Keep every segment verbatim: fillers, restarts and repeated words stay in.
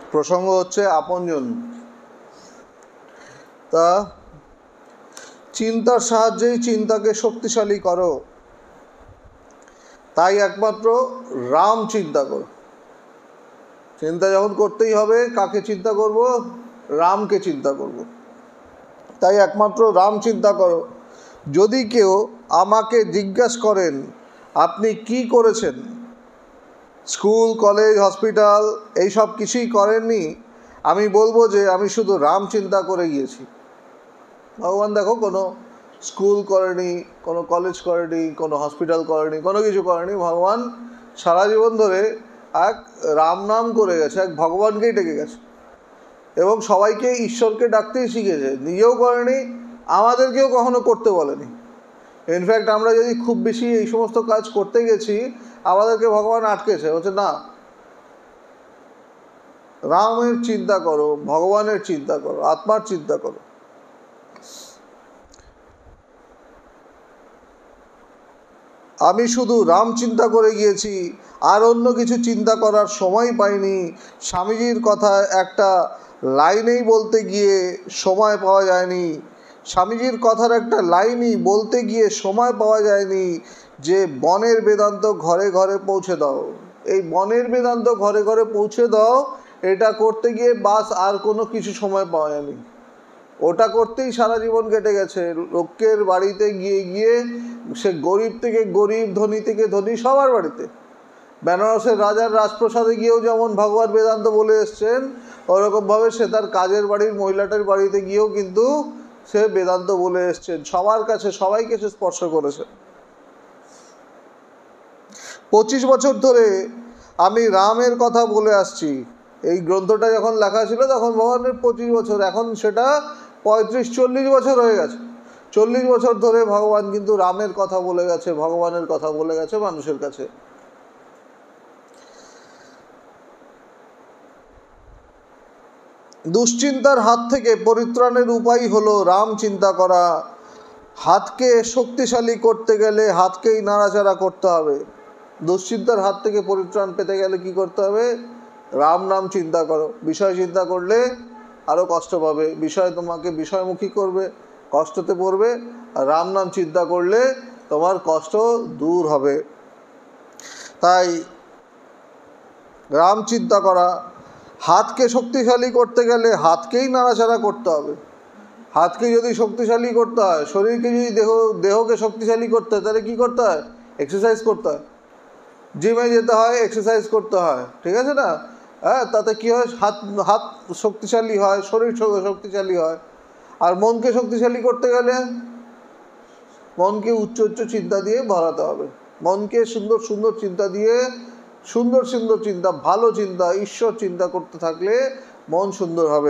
প্রসঙ্গ হচ্ছে আপনজন। তা চিন্তার সাহায্যেই চিন্তাকে শক্তিশালী করো, তাই একমাত্র রাম চিন্তা করো। চিন্তা যখন করতেই হবে, কাকে চিন্তা করব? রামকে চিন্তা করব। তাই একমাত্র রাম চিন্তা করো। যদি কেউ আমাকে জিজ্ঞাসা করেন আপনি কি করেছেন, স্কুল, কলেজ, হসপিটাল এই সব কিছুই করেননি, আমি বলবো যে আমি শুধু রাম চিন্তা করে গিয়েছি। ভগবান দেখো কোনো স্কুল করেনি, কোনো কলেজ করেনি, কোনো হসপিটাল করেনি, কোনো কিছু করেনি। ভগবান সারা জীবন ধরে এক রাম নাম করে গেছে, এক ভগবানকেই ডেকে গেছে এবং সবাইকে ঈশ্বরকে ডাকতেই শিখেছে। নিজেও করেনি, আমাদেরকেও কখনো করতে বলেনি। ইনফ্যাক্ট আমরা যদি খুব বেশি এই সমস্ত কাজ করতে গেছি, আমাদেরকে ভগবান আটকেছে, বলছে না, রামের চিন্তা করো, ভগবানের চিন্তা করো, আত্মার চিন্তা করো। আমি শুধু রাম চিন্তা করে গিয়েছি, আর অন্য কিছু চিন্তা করার সময় পাইনি। স্বামীজির কথা একটা লাইনেই বলতে গিয়ে সময় পাওয়া যায়নি। স্বামীজির কথার একটা লাইনই বলতে গিয়ে সময় পাওয়া যায়নি যে বনের বেদান্ত ঘরে ঘরে পৌঁছে দাও। এই বনের বেদান্ত ঘরে ঘরে পৌঁছে দাও, এটা করতে গিয়ে বাস আর কোনো কিছু সময় পাওয়া যায়নি। ওটা করতেই সারা জীবন কেটে গেছে। লোকের বাড়িতে গিয়ে গিয়ে সে গরিব থেকে গরিব, ধনী থেকে ধনী, সবার বাড়িতে। বেনারসের রাজার রাজপ্রসাদে গিয়েও যেমন ভগবত বেদান্ত বলে এসছেন, ওরকমভাবে সে তার কাজের বাড়ির মহিলাটার বাড়িতে গিয়েও কিন্তু সে বেদান্ত বলে এসছেন। সবার কাছে, সবাইকে সে স্পর্শ করেছে। পঁচিশ বছর ধরে আমি রামের কথা বলে আসছি। এই গ্রন্থটা যখন লেখা ছিল তখন ভগবানের পঁচিশ বছর, এখন সেটা পঁয়ত্রিশ চল্লিশ বছর হয়ে গেছে। চল্লিশ বছর ধরে ভগবান কিন্তু রামের কথা বলে গেছে, ভগবানের কথা বলে গেছে মানুষের কাছে। দুশ্চিন্তার হাত থেকে পরিত্রাণের উপায় হলো রাম চিন্তা করা। হাতকে শক্তিশালী করতে গেলে হাতকেই নাড়াচাড়া করতে হবে। দুশ্চিন্তার হাত থেকে পরিত্রাণ পেতে গেলে কি করতে হবে? রাম নাম চিন্তা করো। বিষয় চিন্তা করলে আরও কষ্ট পাবে, বিষয় তোমাকে বিষয়মুখী করবে, কষ্টতে পড়বে। আর রাম নাম চিন্তা করলে তোমার কষ্ট দূর হবে। তাই রাম চিন্তা করা। হাতকে শক্তিশালী করতে গেলে হাতকেই নাড়াচাড়া করতে হবে। হাতকে যদি শক্তিশালী করতে হয়, শরীরকে যদি দেহ দেহকে শক্তিশালী করতে হয়, তাহলে কী করতে হয়? এক্সারসাইজ করতে হয়, জিমে যেতে হয়, এক্সারসাইজ করতে হয়, ঠিক আছে না? হ্যাঁ, তাতে কী হয়? হাত হাত শক্তিশালী হয়, শরীর শক্তিশালী হয়। আর মনকে শক্তিশালী করতে গেলে মনকে উচ্চ উচ্চ চিন্তা দিয়ে ভরাতে হবে। মনকে সুন্দর সুন্দর চিন্তা দিয়ে, সুন্দর সুন্দর চিন্তা, ভালো চিন্তা, ঈশ্বর চিন্তা করতে থাকলে মন সুন্দর হবে।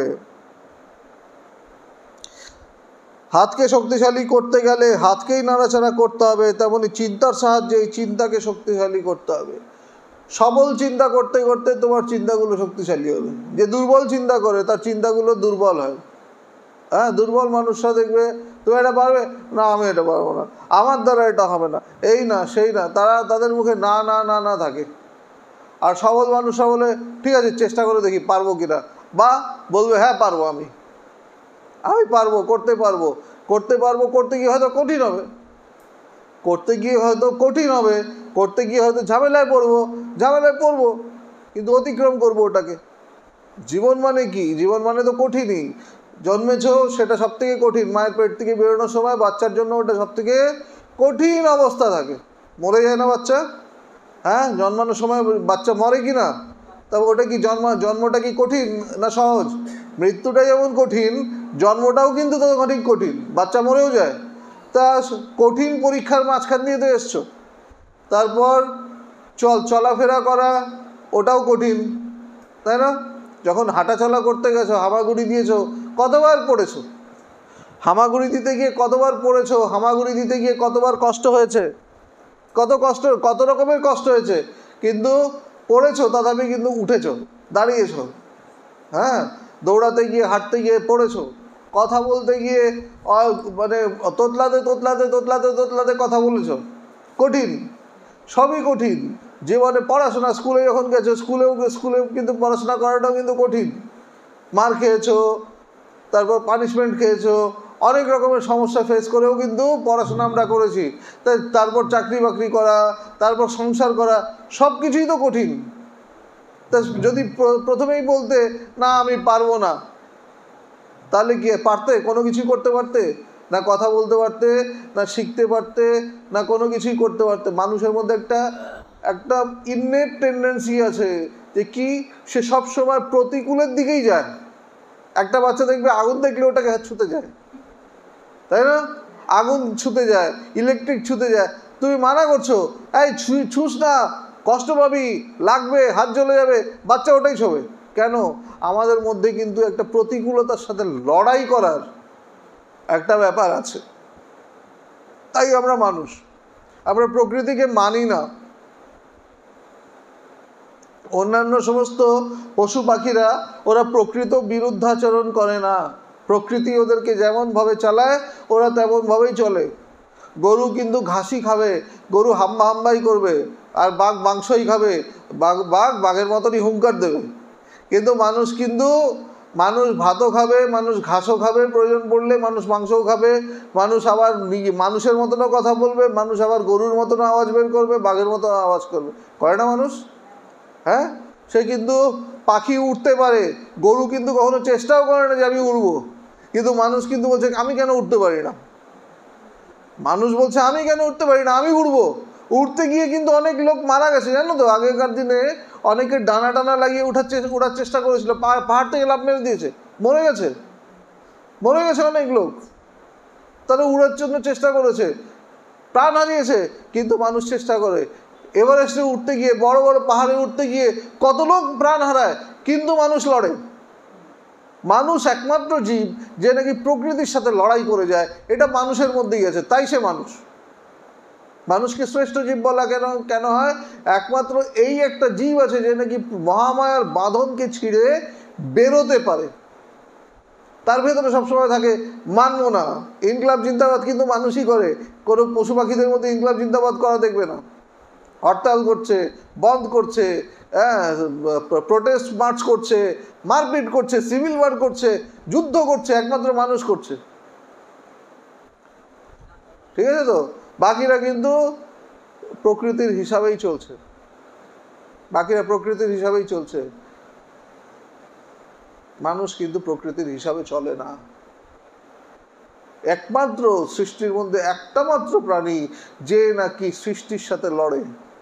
হাতকে শক্তিশালী করতে গেলে হাতকেই নাড়াচাড়া করতে হবে, তেমনি চিন্তার সাহায্যে এই চিন্তাকে শক্তিশালী করতে হবে। সবল চিন্তা করতে করতে তোমার চিন্তাগুলো শক্তিশালী হবে। যে দুর্বল চিন্তা করে তার চিন্তাগুলো দুর্বল হয়। হ্যাঁ, দুর্বল মানুষরা দেখবে, তুমি এটা পারবে না, আমি এটা পারবো না, আমার দ্বারা এটা হবে না, এই না সেই না, তারা তাদের মুখে না না না না থাকে। আর সবল মানুষরা বলে ঠিক আছে, চেষ্টা করে দেখি পারবো কিনা, বা বলবে হ্যাঁ পারবো, আমি আমি পারবো, করতে পারবো করতে পারবো করতে গিয়ে হয়তো কঠিন হবে, করতে গিয়ে হয়তো কঠিন হবে করতে গিয়ে হয়তো ঝামেলায় পড়বো ঝামেলায় পড়বো কিন্তু অতিক্রম করবো ওটাকে। জীবন মানে কি? জীবন মানে তো কঠিনই। জন্মেছো সেটা সব থেকে কঠিন। মায়ের পেট থেকে বেরোনোর সময় বাচ্চার জন্য ওটা সব থেকে কঠিন অবস্থা থাকে। মরে যায় না বাচ্চা? হ্যাঁ, জন্মানোর সময় বাচ্চা মরে কি না? তবে ওটা কি জন্ম জন্মটা কি কঠিন না সহজ? মৃত্যুটা যেমন কঠিন, জন্মটাও কিন্তু ততখানি কঠিন। বাচ্চা মরেও যায়। তা কঠিন পরীক্ষার মাঝখান দিয়ে তো এসছো। তারপর চল চলাফেরা করা, ওটাও কঠিন, তাই না? যখন হাঁটাচলা করতে গেছো, হামাগুড়ি দিয়েছো, কতবার পড়েছো? হামাগুড়ি দিতে গিয়ে কতবার পড়েছো? হামাগুড়ি দিতে গিয়ে কতবার কষ্ট হয়েছে, কত কষ্ট, কত রকমের কষ্ট হয়েছে, কিন্তু পড়েছো, তথাপি কিন্তু উঠেছো, দাঁড়িয়েছো। হ্যাঁ, দৌড়াতে গিয়ে, হাঁটতে গিয়ে পড়েছো, কথা বলতে গিয়ে মানে তোতলাতে তোতলাতে তোতলাতে তোতলাতে কথা বলেছো। কঠিন, সবই কঠিন। জীবনে পড়াশোনা, স্কুলে যখন গেছো, স্কুলেও স্কুলেও কিন্তু পড়াশোনা করাটাও কিন্তু কঠিন। মার খেয়েছো, তারপর পানিশমেন্ট খেয়েছো, অনেক রকমের সমস্যা ফেস করেও কিন্তু পড়াশোনা আমরা করেছি। তাই তারপর চাকরি বাকরি করা, তারপর সংসার করা, সব কিছুই তো কঠিন। তা যদি প্রথমেই বলতে না আমি পারবো না, তাহলে কি পারতে? কোনো কিছুই করতে পারতে না? কথা বলতে পারতে না? শিখতে পারতে না? কোনো কিছুই করতে পারতে? মানুষের মধ্যে একটা একটা ইননেট টেন্ডেন্সি আছে যে কি, সে সবসময় প্রতিকূলের দিকেই যায়। একটা বাচ্চা দেখবে আগুন দেখলে ওটাকে ছুতে যায়, তাই না? আগুন ছুতে যায়, ইলেকট্রিক ছুতে যায়। তুমি মানা করছো, এই ছুস না, কষ্ট পাবি, লাগবে, হাত জ্বলে যাবে, বাচ্চা ওটাই ছবে। কেন? আমাদের মধ্যে কিন্তু একটা প্রতিকূলতার সাথে লড়াই করার একটা ব্যাপার আছে। তাই আমরা মানুষ, আমরা প্রকৃতিকে মানি না। অন্যান্য সমস্ত পশু পাখিরা ওরা প্রকৃত বিরুদ্ধাচরণ করে না। প্রকৃতি ওদেরকে যেমনভাবে চালায় ওরা তেমনভাবেই চলে। গরু কিন্তু ঘাসই খাবে, গরু হাম্বা হাম্বাই করবে, আর বাঘ মাংসই খাবে, বাঘ বাঘ বাঘের মতনই হুঙ্কার দেবে। কিন্তু মানুষ কিন্তু মানুষ ভাতও খাবে, মানুষ ঘাসও খাবে, প্রয়োজন পড়লে মানুষ মাংসও খাবে, মানুষ আবার মানুষের মতনও কথা বলবে, মানুষ আবার গরুর মতনও আওয়াজ বের করবে, বাঘের মতো আওয়াজ করবে। করে না মানুষ? হ্যাঁ, সে কিন্তু পাখি উঠতে পারে, গরু কিন্তু কখনো চেষ্টাও করে না যে আমি উড়বো। কিন্তু মানুষ কিন্তু বলছে আমি কেন উঠতে পারি না? মানুষ বলছে আমি কেন উঠতে পারি না, আমি উড়বো। উঠতে গিয়ে কিন্তু অনেক লোক মারা গেছে, জানো তো? আগেকার দিনে অনেকে ডানা টানা লাগিয়ে উঠার উড়ার চেষ্টা করেছিল, পাহাড় থেকে লাফ মেরে দিয়েছে, মরে গেছে, মরে গেছে অনেক লোক। তারা উড়ার জন্য চেষ্টা করেছে, প্রাণ হারিয়েছে। কিন্তু মানুষ চেষ্টা করে। এভারেস্টে উঠতে গিয়ে, বড় বড় পাহাড়ে উঠতে গিয়ে কত লোক প্রাণ হারায়, কিন্তু মানুষ লড়ে। মানুষ একমাত্র জীব যে নাকি প্রকৃতির সাথে লড়াই করে যায়, এটা মানুষের মধ্যেই আছে, তাই সে মানুষ। মানুষকে শ্রেষ্ঠ জীব বলা কেন কেন হয়? একমাত্র এই একটা জীব আছে যে নাকি মহামায়ার বাঁধনকে ছিঁড়ে বেরোতে পারে। তার ভেতরে সবসময় থাকে মানবো না, ইনকলাব জিন্দাবাদ কিন্তু মানুষই করে। কোনো পশু পাখিদের মধ্যে ইনকলাব জিন্দাবাদ করা দেখবে না। হরতাল করছে, বন্ধ করছে, হ্যাঁ, প্রোটেস্ট মার্চ করছে, মারপিট করছে, সিভিল ওয়ার করছে, যুদ্ধ করছে, একমাত্র মানুষ করছে। ঠিক আছে তো? বাকিরা কিন্তু প্রকৃতির হিসাবেই চলছে, বাকিরা প্রকৃতির হিসাবেই চলছে। মানুষ কিন্তু প্রকৃতির হিসাবে চলে না। একমাত্র সৃষ্টির মধ্যে একটা মাত্র প্রাণী যে নাকি সৃষ্টির সাথে লড়ে,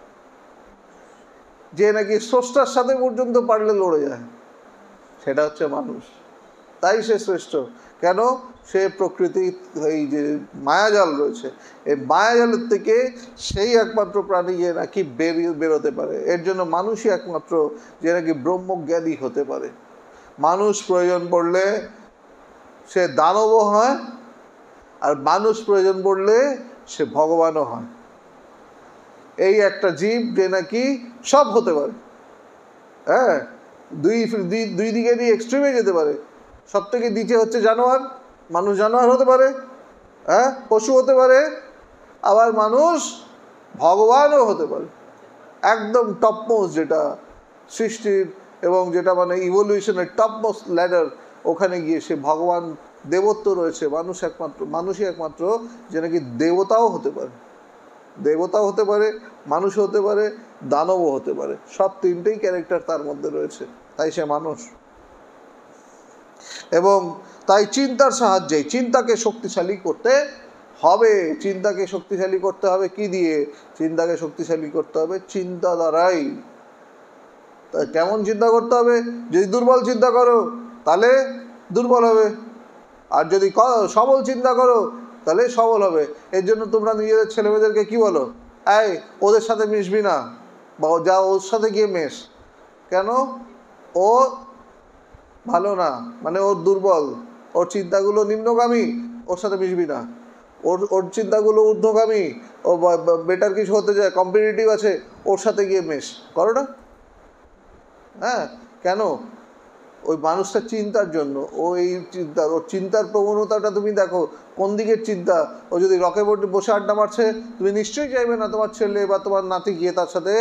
যে নাকি স্রষ্টার সাথে পর্যন্ত পারলে লড়ে যায়, সেটা হচ্ছে মানুষ। তাই সে শ্রেষ্ঠ। কেন? সে প্রকৃতি, এই যে মায়াজাল রয়েছে, এই মায়াজালের থেকে সেই একমাত্র প্রাণী যে নাকি বেরিয়ে বেরোতে পারে। এর জন্য মানুষই একমাত্র যে নাকি ব্রহ্মজ্ঞানী হতে পারে। মানুষ প্রয়োজন পড়লে সে দানবও হয়, আর মানুষ প্রয়োজন পড়লে সে ভগবানও হয়। এই একটা জীব যে নাকি সব হতে পারে। হ্যাঁ, দুই দুই দিকে দিয়ে এক্সট্রিমে যেতে পারে। সব থেকে নিচে হচ্ছে জানোয়ার, মানুষ জানোয়ার হতে পারে, হ্যাঁ, পশু হতে পারে, আবার মানুষ ভগবানও হতে পারে। একদম টপমোস্ট যেটা সৃষ্টির এবং যেটা মানে ইভলিউশনের টপমোস্ট ল্যাডার, ওখানে গিয়ে সে ভগবান, দেবত্ব রয়েছে। মানুষ একমাত্র, মানুষই একমাত্র যে নাকি দেবতাও হতে পারে, দেবতাও হতে পারে, মানুষ হতে পারে, দানবও হতে পারে। সব তিনটেই ক্যারেক্টার তার মধ্যে রয়েছে, তাই সে মানুষ। এবং তাই চিন্তার সাহায্যে চিন্তাকে শক্তিশালী করতে হবে। চিন্তাকে শক্তিশালী করতে হবে কি দিয়ে? চিন্তাকে শক্তিশালী করতে হবে চিন্তা দ্বারাই। তাই কেমন চিন্তা করতে হবে? যদি দুর্বল চিন্তা করো তাহলে দুর্বল হবে, আর যদি সবল চিন্তা করো তাহলে সবল হবে। এর জন্য তোমরা নিজেদের ছেলেমেয়েদেরকে কি বলো? এই ওদের সাথে মিশবি না, বা যা ওর সাথে গিয়ে মেশ। কেন? ও ভালো না, মানে ওর দুর্বল, ওর চিন্তাগুলো নিম্নগামী, ওর সাথে মিশবি না। ওর ওর চিন্তাগুলো ঊর্ধ্বগামী, ও বেটার কিছু হতে যায়, কম্পিটিটিভ আছে, ওর সাথে গিয়ে মেশ। করো না? হ্যাঁ, কেন? ওই মানুষটার চিন্তার জন্য। ও এই চিন্তার, ওর চিন্তার প্রবণতাটা তুমি দেখো কোন দিকের চিন্তা। ও যদি রকে বোর্ডে বসে আড্ডা মারছে, তুমি নিশ্চয়ই চাইবে না তোমার ছেলে বা তোমার নাতি গিয়ে তার সাথে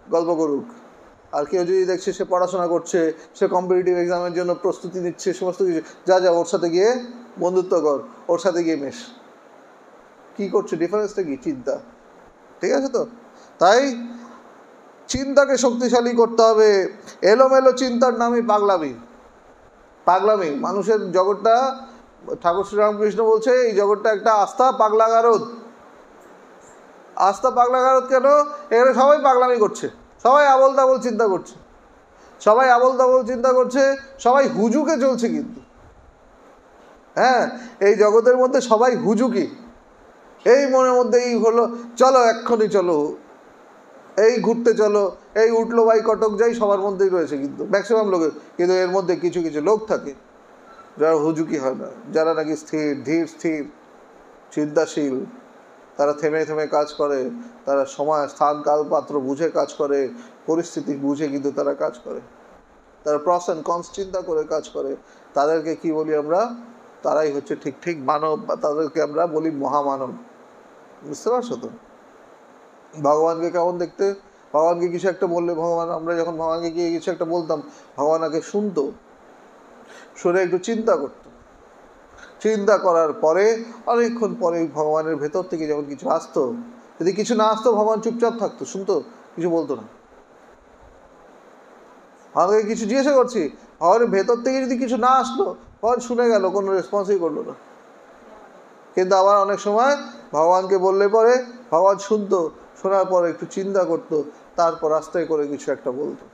গল্প করুক। আর কেউ যদি দেখছে সে পড়াশোনা করছে, সে কম্পিটিটিভ এক্সামের জন্য প্রস্তুতি নিচ্ছে, সমস্ত কিছু, যা যা ওর সাথে গিয়ে বন্ধুত্ব কর, ওর সাথে গিয়ে মেশ। কী করছে? ডিফারেন্সটা কি? চিন্তা। ঠিক আছে তো? তাই চিন্তাকে শক্তিশালী করতে হবে। এলোমেলো চিন্তার নামই পাগলামি। পাগলামি মানুষের জগৎটা, ঠাকুর শ্রীরামকৃষ্ণ বলছে এই জগৎটা একটা আস্থা পাগলাগারদ। আস্থা পাগলাগারদ কেন? এখানে সবাই পাগলামি করছে, সবাই আবল তাবল চিন্তা করছে, সবাই আবল তাবল চিন্তা করছে, সবাই হুজুকে চলছে। কিন্তু হ্যাঁ, এই জগতের মধ্যে সবাই হুজুকি। এই মনের মধ্যে এই হলো, চলো এক্ষুনি চলো, এই ঘুরতে চলো, এই উঠলো বাই কটক যাই, সবার মধ্যেই রয়েছে কিন্তু ম্যাক্সিমাম লোকের। কিন্তু এর মধ্যে কিছু কিছু লোক থাকে যারা হুজুকি হয় না, যারা নাকি স্থির, ধীর, স্থির, চিন্তাশীল। তারা থেমে থেমে কাজ করে, তারা সময়, স্থান, কাল, পাত্র বুঝে কাজ করে, পরিস্থিতি বুঝে কিন্তু তারা কাজ করে, তারা প্রস অ্যান্ড কনস চিন্তা করে কাজ করে। তাদেরকে কি বলি আমরা? তারাই হচ্ছে ঠিক ঠিক মানব, বা তাদেরকে আমরা বলি মহামানব। বুঝতে পারছো তো? ভগবানকে কেমন দেখতে? ভগবানকে কিছু একটা বললে, ভগবান, আমরা যখন ভগবানকে গিয়ে কিছু একটা বলতাম, ভগবান আগে শুনতো, শুনে একটু চিন্তা করতো, চিন্তা করার পরে অনেকক্ষণ পরে ভগবানের ভেতর থেকে যখন কিছু আসতো, যদি কিছু না আসতো ভগবান চুপচাপ থাকতো, শুনতো, কিছু বলতো না। ভগবানকে কিছু জিজ্ঞাসা করছি, ভগবানের ভেতর থেকে যদি কিছু না আসলো, ভগবান শুনে গেল, কোনো রেসপন্সই করলো না। কিন্তু আবার অনেক সময় ভগবানকে বললে পরে ভগবান শুনতো, শোনার পরে একটু চিন্তা করতো, তারপর আস্তে করে কিছু একটা বলতো।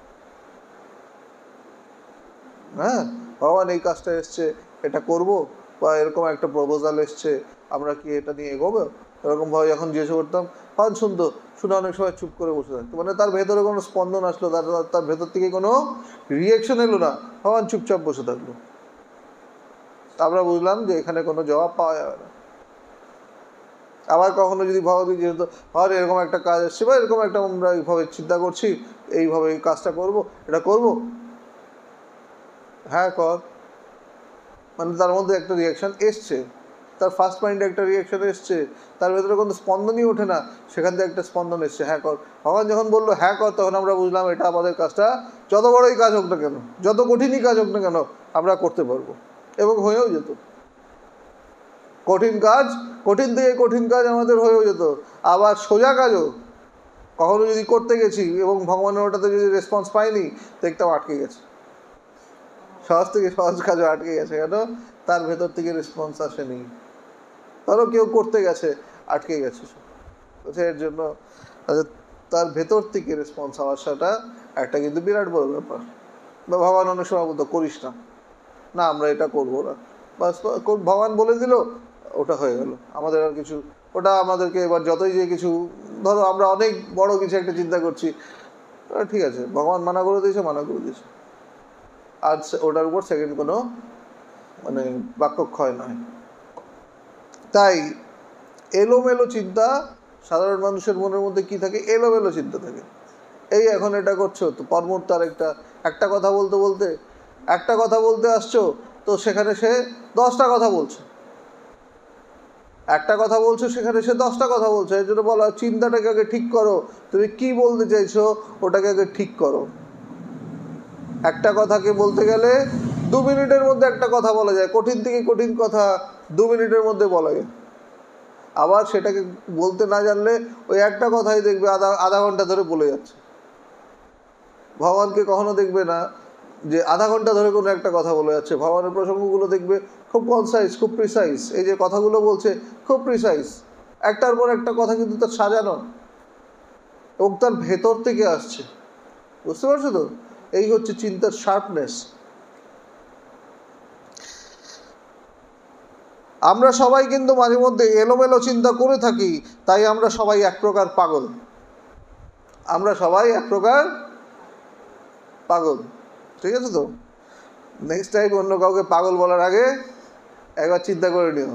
হ্যাঁ, ভগবান এই কাজটা এসছে, এটা করব, বা এরকম একটা প্রপোজাল এসছে, আমরা কি এটা নিয়ে এগোবো, এরকমভাবে যখন জিজ্ঞেস করতাম, ভগবান শুনতো, শুনে অনেক সময় চুপ করে বসে থাকতো। মানে তার ভেতরে কোনো স্পন্দন আসলো, তার তার ভেতর থেকে কোনো রিয়েকশন এলো না, ভগবান চুপচাপ বসে থাকলো। আমরা বুঝলাম যে এখানে কোনো জবাব পাওয়া যাবে না। আবার কখনো যদি ভগবানকে জিজ্ঞেস করতো, ভগবান এরকম একটা কাজ এসছে, বা এরকম একটা আমরা এইভাবে চিন্তা করছি, এইভাবে এই কাজটা করব, এটা করব, হ্যাঁ কর। মানে তার মধ্যে একটা রিয়াকশান এসছে, তার ফার্স্ট মাইন্ডে একটা রিয়াকশান এসছে, তার ভেতরে কোনো স্পন্দনই ওঠে না, সেখান থেকে একটা স্পন্দন এসছে, হ্যাঁ কর। ভগবান যখন বললো হ্যাঁ কর, তখন আমরা বুঝলাম এটা আমাদের কাজটা, যত বড়ই কাজ হোক না কেন, যত কঠিনই কাজ হোক না কেন, আমরা করতে পারবো, এবং হয়েও যেত। কঠিন কাজ, কঠিন থেকে কঠিন কাজ আমাদের হয়েও যেত। আবার সোজা কাজও কখনো যদি করতে গেছি এবং ভগবানের ওটাতে যদি রেসপন্স পাইনি, দেখতাম আটকে গেছে, সহজ থেকে সহজ কাজও আটকে গেছে। কেন? তার ভেতর থেকে রেসপন্স আসেনি। ধরো কেউ করতে গেছে, আটকে গেছে, এর জন্য তার ভেতর থেকে রেসপন্স আসাটা একটা কিন্তু বিরাট বড় ব্যাপার। বা ভগবান অনেক সময় বলতো করিস না, না আমরা এটা করবো না, বাস ভগবান বলে দিল, ওটা হয়ে গেল। আমাদের আর কিছু, ওটা আমাদেরকে এবার যতই যে কিছু, ধরো আমরা অনেক বড় কিছু একটা চিন্তা করছি, ঠিক আছে, ভগবান মানা করে দিয়েছে, মানা করে দিয়েছে, আর ওটার উপর সেকেন্ড কোনো মানে বাক্যক্ষয় নয়। তাই এলোমেলো চিন্তা, সাধারণ মানুষের মনের মধ্যে কি থাকে? এলোমেলো চিন্তা থাকে। এই এখন এটা করছো, তো পরমুহূর্তে তার একটা একটা কথা বলতে বলতে একটা কথা বলতে আসছো, তো সেখানে সে দশটা কথা বলছে, একটা কথা বলছো সেখানে সে দশটা কথা বলছে। এর জন্য বলা, চিন্তাটাকে আগে ঠিক করো, তুমি কি বলতে চাইছো ওটাকে আগে ঠিক করো। একটা কথাকে বলতে গেলে দু মিনিটের মধ্যে একটা কথা বলা যায়, কঠিন থেকে কঠিন কথা দু মিনিটের মধ্যে বলা যায়। আবার সেটাকে বলতে না জানলে ওই একটা কথাই দেখবে আধা আধা ঘন্টা ধরে বলে যাচ্ছে। ভগবানকে কখনো দেখবে না যে আধা ঘন্টা ধরে কোনো একটা কথা বলে যাচ্ছে। ভগবানের প্রসঙ্গগুলো দেখবে খুব কনসাইজ, খুব প্রিসাইজ। এই যে কথাগুলো বলছে খুব প্রিসাইজ, একটার পর একটা কথা কিন্তু তার সাজানো এবং তার ভেতর থেকে আসছে। বুঝতে পারছো তো? এই হচ্ছে চিন্তার শার্পনেস। আমরা সবাই কিন্তু মাঝে মধ্যে এলোমেলো চিন্তা করে থাকি, তাই আমরা সবাই এক প্রকার পাগল। আমরা সবাই এক প্রকার পাগল, ঠিক আছে তো? নেক্সট টাইম অন্য কাউকে পাগল বলার আগে একবার চিন্তা করে নিও।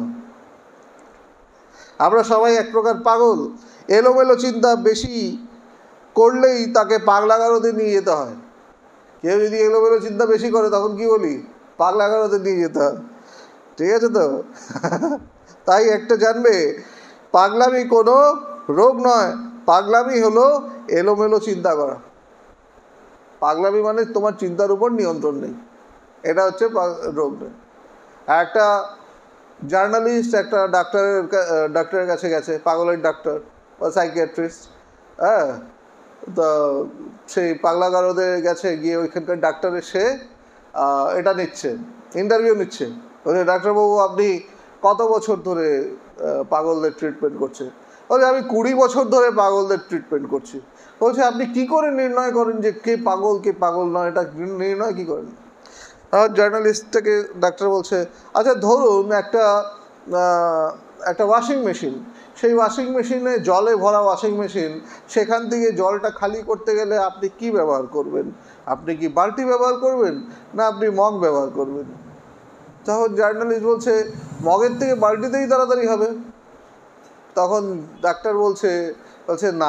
আমরা সবাই এক প্রকার পাগল। এলোমেলো চিন্তা বেশি করলেই তাকে পাগলাগারদে নিয়ে যেতে হয়। কেউ যদি এলোমেলো চিন্তা বেশি করে, তখন কি বলি? পাগলাগারদে নিয়ে যেতে হয়, ঠিক আছে তো? তাই একটা জানবে, পাগলামি কোনো রোগ নয়, পাগলামি হলো এলোমেলো চিন্তা করা। পাগলামি মানে তোমার চিন্তার উপর নিয়ন্ত্রণ নেই, এটা হচ্ছে রোগ নেই। একটা জার্নালিস্ট একটা ডাক্তারের ডাক্তারের কাছে গেছে, পাগলের ডাক্তার বা সাইকিয়াট্রিস্ট, হ্যাঁ, তো সেই পাগলাগারদের গেছে, গিয়ে ওইখানকার ডাক্তারের সে এটা নিচ্ছে, ইন্টারভিউ নিচ্ছে। বলছে, ডাক্তারবাবু আপনি কত বছর ধরে পাগলদের ট্রিটমেন্ট করছেন? বলছে, আমি কুড়ি বছর ধরে পাগলদের ট্রিটমেন্ট করছি। বলছে, আপনি কি করে নির্ণয় করেন যে কে পাগল কে পাগল নয়, এটা নির্ণয় কী করেন? আর জার্নালিস্টটাকে ডাক্তার বলছে, আচ্ছা ধরুন একটা একটা ওয়াশিং মেশিন, সেই ওয়াশিং মেশিনে জলে ভরা ওয়াশিং মেশিন, সেখান থেকে জলটা খালি করতে গেলে আপনি কি ব্যবহার করবেন? আপনি কি বালতি ব্যবহার করবেন না আপনি মগ ব্যবহার করবেন? তখন জার্নালিস্ট বলছে, মগের থেকে বালতিতেই তাড়াতাড়ি হবে। তখন ডাক্তার বলছে বলছে না,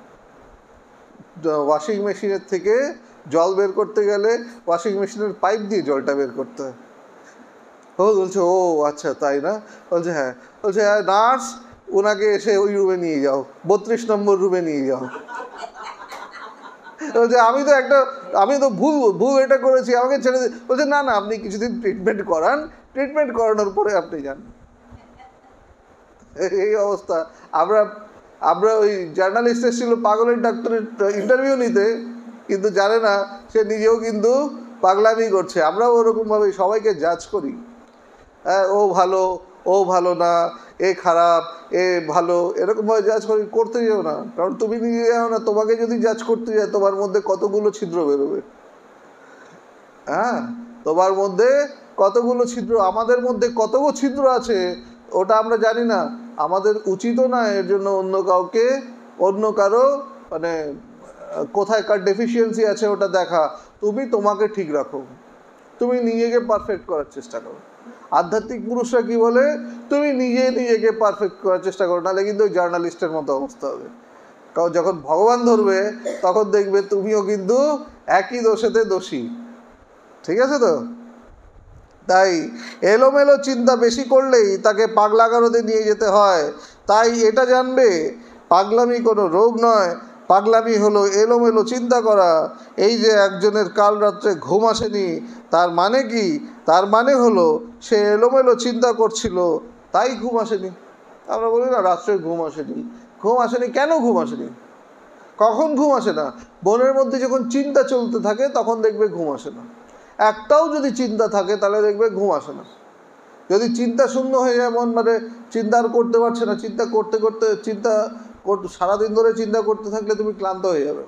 ওয়াশিং মেশিনের থেকে জল বের করতে গেলে ওয়াশিং মেশিনের পাইপ দিয়ে জলটা বের করতে হয়। ও বলছে, ও আচ্ছা তাই না? বলছে হ্যাঁ। বলছে, হ্যাঁ নার্স, ওনাকে এসে ওই রুমে নিয়ে যাও, বত্রিশ নম্বর রুমে নিয়ে যাও। বলছে, আমি তো একটা আমি তো ভুল ভুল এটা করেছি, আমাকে ছেড়ে দিই। বলছে, না না, আপনি কিছুদিন ট্রিটমেন্ট করান, ট্রিটমেন্ট করানোর পরে আপনি যান। এই অবস্থা। আমরা আমরা ওই জার্নালিস্ট এসেছিল পাগলের ডাক্তারের ইন্টারভিউ নিতে, কিন্তু জানে না সে নিজেও কিন্তু পাগলামি করছে। আমরাও ওরকমভাবে সবাইকে জাজ করি, হ্যাঁ, ও ভালো, ও ভালো না, এ খারাপ, এ ভালো, এরকমভাবে জাজ করি। করতে যাও না, কারণ তুমি নিজে যাও না, তোমাকে যদি জাজ করতে যায় তোমার মধ্যে কতগুলো ছিদ্র বেরোবে। হ্যাঁ, তোমার মধ্যে কতগুলো ছিদ্র, আমাদের মধ্যে কতগুলো ছিদ্র আছে ওটা আমরা জানি না। আমাদের উচিতও না এর জন্য অন্য কাউকে, অন্য কারো মানে কোথায় কার ডেফিসিয়েন্সি আছে ওটা দেখা। তুমি তোমাকে ঠিক রাখো, তুমি নিজেকে পারফেক্ট করার চেষ্টা করো। আধ্যাত্মিক পুরুষরা কি বলে, তুমি নিজে নিজেকে পারফেক্ট করার চেষ্টা করো, নাহলে কিন্তু ওই জার্নালিস্টের মতো অবস্থা হবে। কারণ যখন ভগবান ধরবে তখন দেখবে তুমিও কিন্তু একই দোষেতে দোষী। ঠিক আছে তো? তাই এলোমেলো চিন্তা বেশি করলেই তাকে পাগলাগারদে নিয়ে যেতে হয়। তাই এটা জানবে, পাগলামি কোনো রোগ নয়, পাগলামি হলো এলোমেলো চিন্তা করা। এই যে একজনের কাল রাত্রে ঘুম আসেনি, তার মানে কি? তার মানে হলো সে এলোমেলো চিন্তা করছিল, তাই ঘুম আসেনি। আমরা বলি না রাত্রে ঘুম আসেনি, ঘুম আসেনি কেন ঘুম আসেনি? কখন ঘুম আসে না? মনের মধ্যে যখন চিন্তা চলতে থাকে তখন দেখবে ঘুম আসে না। একটাও যদি চিন্তা থাকে তাহলে দেখবে ঘুম আসে না। যদি চিন্তা শূন্য হয়ে যায় মন, মানে চিন্তা আর করতে পারছে না, চিন্তা করতে করতে চিন্তা সারাদিন ধরে চিন্তা করতে থাকলে তুমি ক্লান্ত হয়ে যাবে।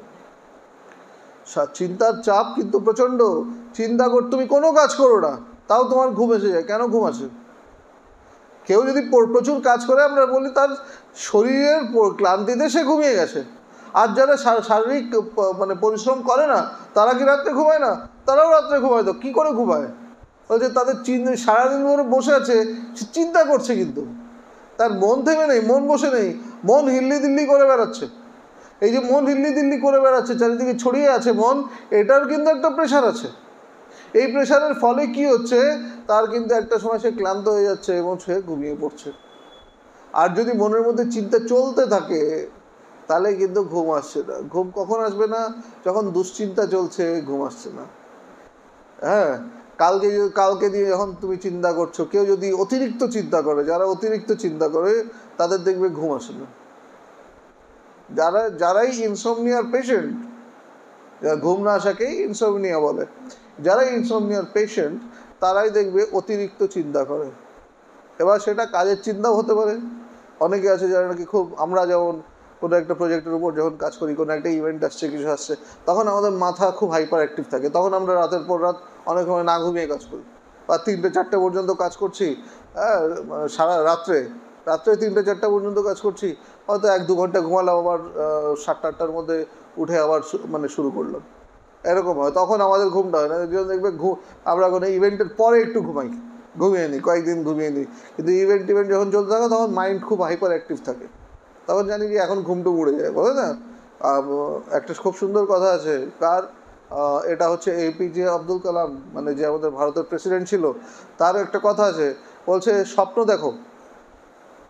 চিন্তার চাপ কিন্তু প্রচণ্ড। চিন্তা কর, তুমি কোনো কাজ করো না তাও তোমার ঘুম এসে যায়। কেন ঘুম আসে? কেউ যদি প্রচুর কাজ করে আমরা বলি তার শরীরের ক্লান্তিতে সে ঘুমিয়ে গেছে। আর যারা শারীরিক মানে পরিশ্রম করে না তারা কি রাত্রে ঘুমায় না? তারাও রাত্রে ঘুমায়। তো কী করে ঘুমায়? বলছে তাদের চিন্তা, সারাদিন ধরে বসে আছে, চিন্তা করছে কিন্তু তার মন থেমে নেই, মন বসে নেই, মন হিল্লি দিল্লি করে বেড়াচ্ছে। এই যে মন হিল্লি দিল্লি করে বেড়াচ্ছে, চারিদিকে ছড়িয়ে আছে মন, এটার কিন্তু একটা প্রেশার আছে। এই প্রেশারের ফলে কি হচ্ছে, তার কিন্তু একটা সময় সে ক্লান্ত হয়ে যাচ্ছে এবং সে ঘুমিয়ে পড়ছে। আর যদি মনের মধ্যে চিন্তা চলতে থাকে তাহলে কিন্তু ঘুম আসছে না। ঘুম কখন আসবে না? যখন দুশ্চিন্তা চলছে, ঘুম আসছে না। হ্যাঁ, কালকে কালকে দিয়ে যখন তুমি চিন্তা করছো, কেউ যদি অতিরিক্ত চিন্তা করে, যারা অতিরিক্ত চিন্তা করে তাদের দেখবে ঘুম আসে না। যারা যারাই ইনসমনিয়ার পেশেন্ট, ঘুম না আসাকেই ইনসমনিয়া বলে, যারা ইনসমনিয়ার পেশেন্ট তারাই দেখবে অতিরিক্ত চিন্তা করে। এবার সেটা কাজের চিন্তাও হতে পারে। অনেকে আছে যারা নাকি খুব, আমরা যেমন কোনো একটা প্রজেক্টের উপর যখন কাজ করি, কোনো একটা ইভেন্ট আসছে, কিছু আসছে, তখন আমাদের মাথা খুব হাইপার অ্যাক্টিভ থাকে। তখন আমরা রাতের পর রাত অনেক সময় না ঘুমিয়ে কাজ করি, বা তিনটে চারটে পর্যন্ত কাজ করছি। হ্যাঁ, সারা রাত্রে রাত্রে তিনটে চারটে পর্যন্ত কাজ করছি, হয়তো এক দু ঘন্টা ঘুমালাম, আবার সাতটা আটটার মধ্যে উঠে আবার মানে শুরু করলাম, এরকম হয়। তখন আমাদের ঘুমটা হয় না। এর জন্য দেখবে ঘুম, আমরা কোনো ইভেন্টের পরে একটু ঘুমাই, ঘুমিয়ে নিই, কয়েকদিন ঘুমিয়ে নিই। কিন্তু ইভেন্ট ইভেন্ট যখন চলতে থাকে তখন মাইন্ড খুব হাইপার অ্যাক্টিভ থাকে, তখন জানি কি এখন ঘুমটু উড়ে যায়, বলে না? একটা খুব সুন্দর কথা আছে, কার এটা হচ্ছে এপিজে আব্দুল কালাম, মানে যে আমাদের ভারতের প্রেসিডেন্ট ছিল, তার একটা কথা আছে, বলছে স্বপ্ন দেখো,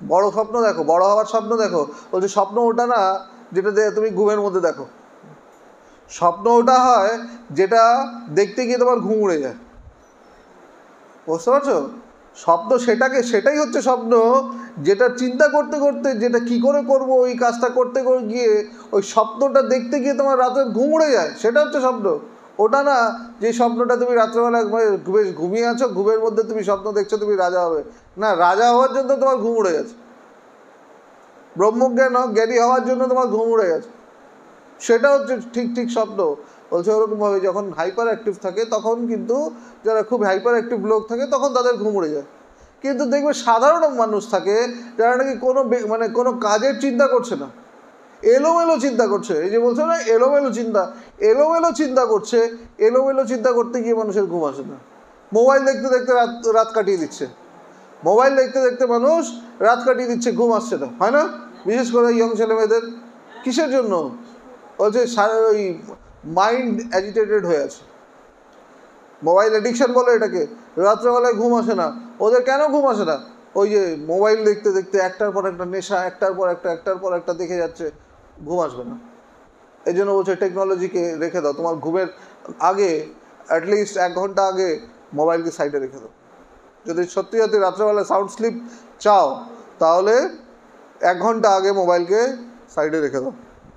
বড় স্বপ্ন দেখো, বড় হওয়ার স্বপ্ন দেখো। বলছে স্বপ্ন ওটা না যেটা তুমি ঘুমের মধ্যে দেখো, স্বপ্ন ওটা হয় যেটা দেখতে গিয়ে তোমার ঘুম উড়ে যায়। বুঝতে পারছো? স্বপ্ন সেটাকে, সেটাই হচ্ছে স্বপ্ন যেটা চিন্তা করতে করতে, যেটা কি করে করব ওই কাজটা করতে গিয়ে ওই স্বপ্নটা দেখতে গিয়ে তোমার রাতের ঘুম উড়ে যায়, সেটা হচ্ছে স্বপ্ন। ওটা না যে স্বপ্নটা তুমি রাত্রেবেলা বেশ ঘুমিয়ে আছো, ঘুমের মধ্যে তুমি স্বপ্ন দেখছো তুমি রাজা হবে, না, রাজা হওয়ার জন্য তোমার ঘুম উড়ে গেছে, ব্রহ্মজ্ঞান জ্ঞানী হওয়ার জন্য তোমার ঘুম উড়ে গেছে, সেটা হচ্ছে ঠিক ঠিক স্বপ্ন। বলছে ওরকমভাবে যখন হাইপার অ্যাক্টিভ থাকে তখন কিন্তু, যারা খুব হাইপার অ্যাক্টিভ লোক থাকে তখন তাদের ঘুম উড়ে যায়। কিন্তু দেখবে সাধারণ মানুষ থাকে যারা নাকি কোনো মানে কোনো কাজের চিন্তা করছে না, এলোমেলো চিন্তা করছে, এই যে বলছো না এলোমেলো চিন্তা, এলোমেলো চিন্তা করছে, এলোমেলো চিন্তা করতে গিয়ে মানুষের ঘুম আসে না। মোবাইল দেখতে দেখতে রাত রাত কাটিয়ে দিচ্ছে, মোবাইল দেখতে দেখতে মানুষ রাত কাটিয়ে দিচ্ছে, ঘুম আসছে না, হয় না? বিশেষ করে ইয়ং ছেলেমেয়েদের। কিসের জন্য? বলছে ওই মাইন্ড অ্যাজিটেটেড হয়ে আছে, মোবাইল অ্যাডিকশন বলে এটাকে। রাত্রেবেলায় ঘুম আসে না ওদের। কেন ঘুম আসে না? ওই যে মোবাইল দেখতে দেখতে একটার পর একটা নেশা, একটার পর একটা একটার পর একটা দেখে যাচ্ছে, ঘুম আসবে না। এই জন্য বলছে টেকনোলজিকে রেখে দাও, তোমার ঘুমের আগে অ্যাটলিস্ট এক ঘন্টা আগে মোবাইলকে সাইডে রেখে দাও। যদি সত্যি সত্যি রাত্রেবেলা সাউন্ড স্লিপ চাও তাহলে এক ঘন্টা আগে মোবাইলকে সাইডে রেখে দাও।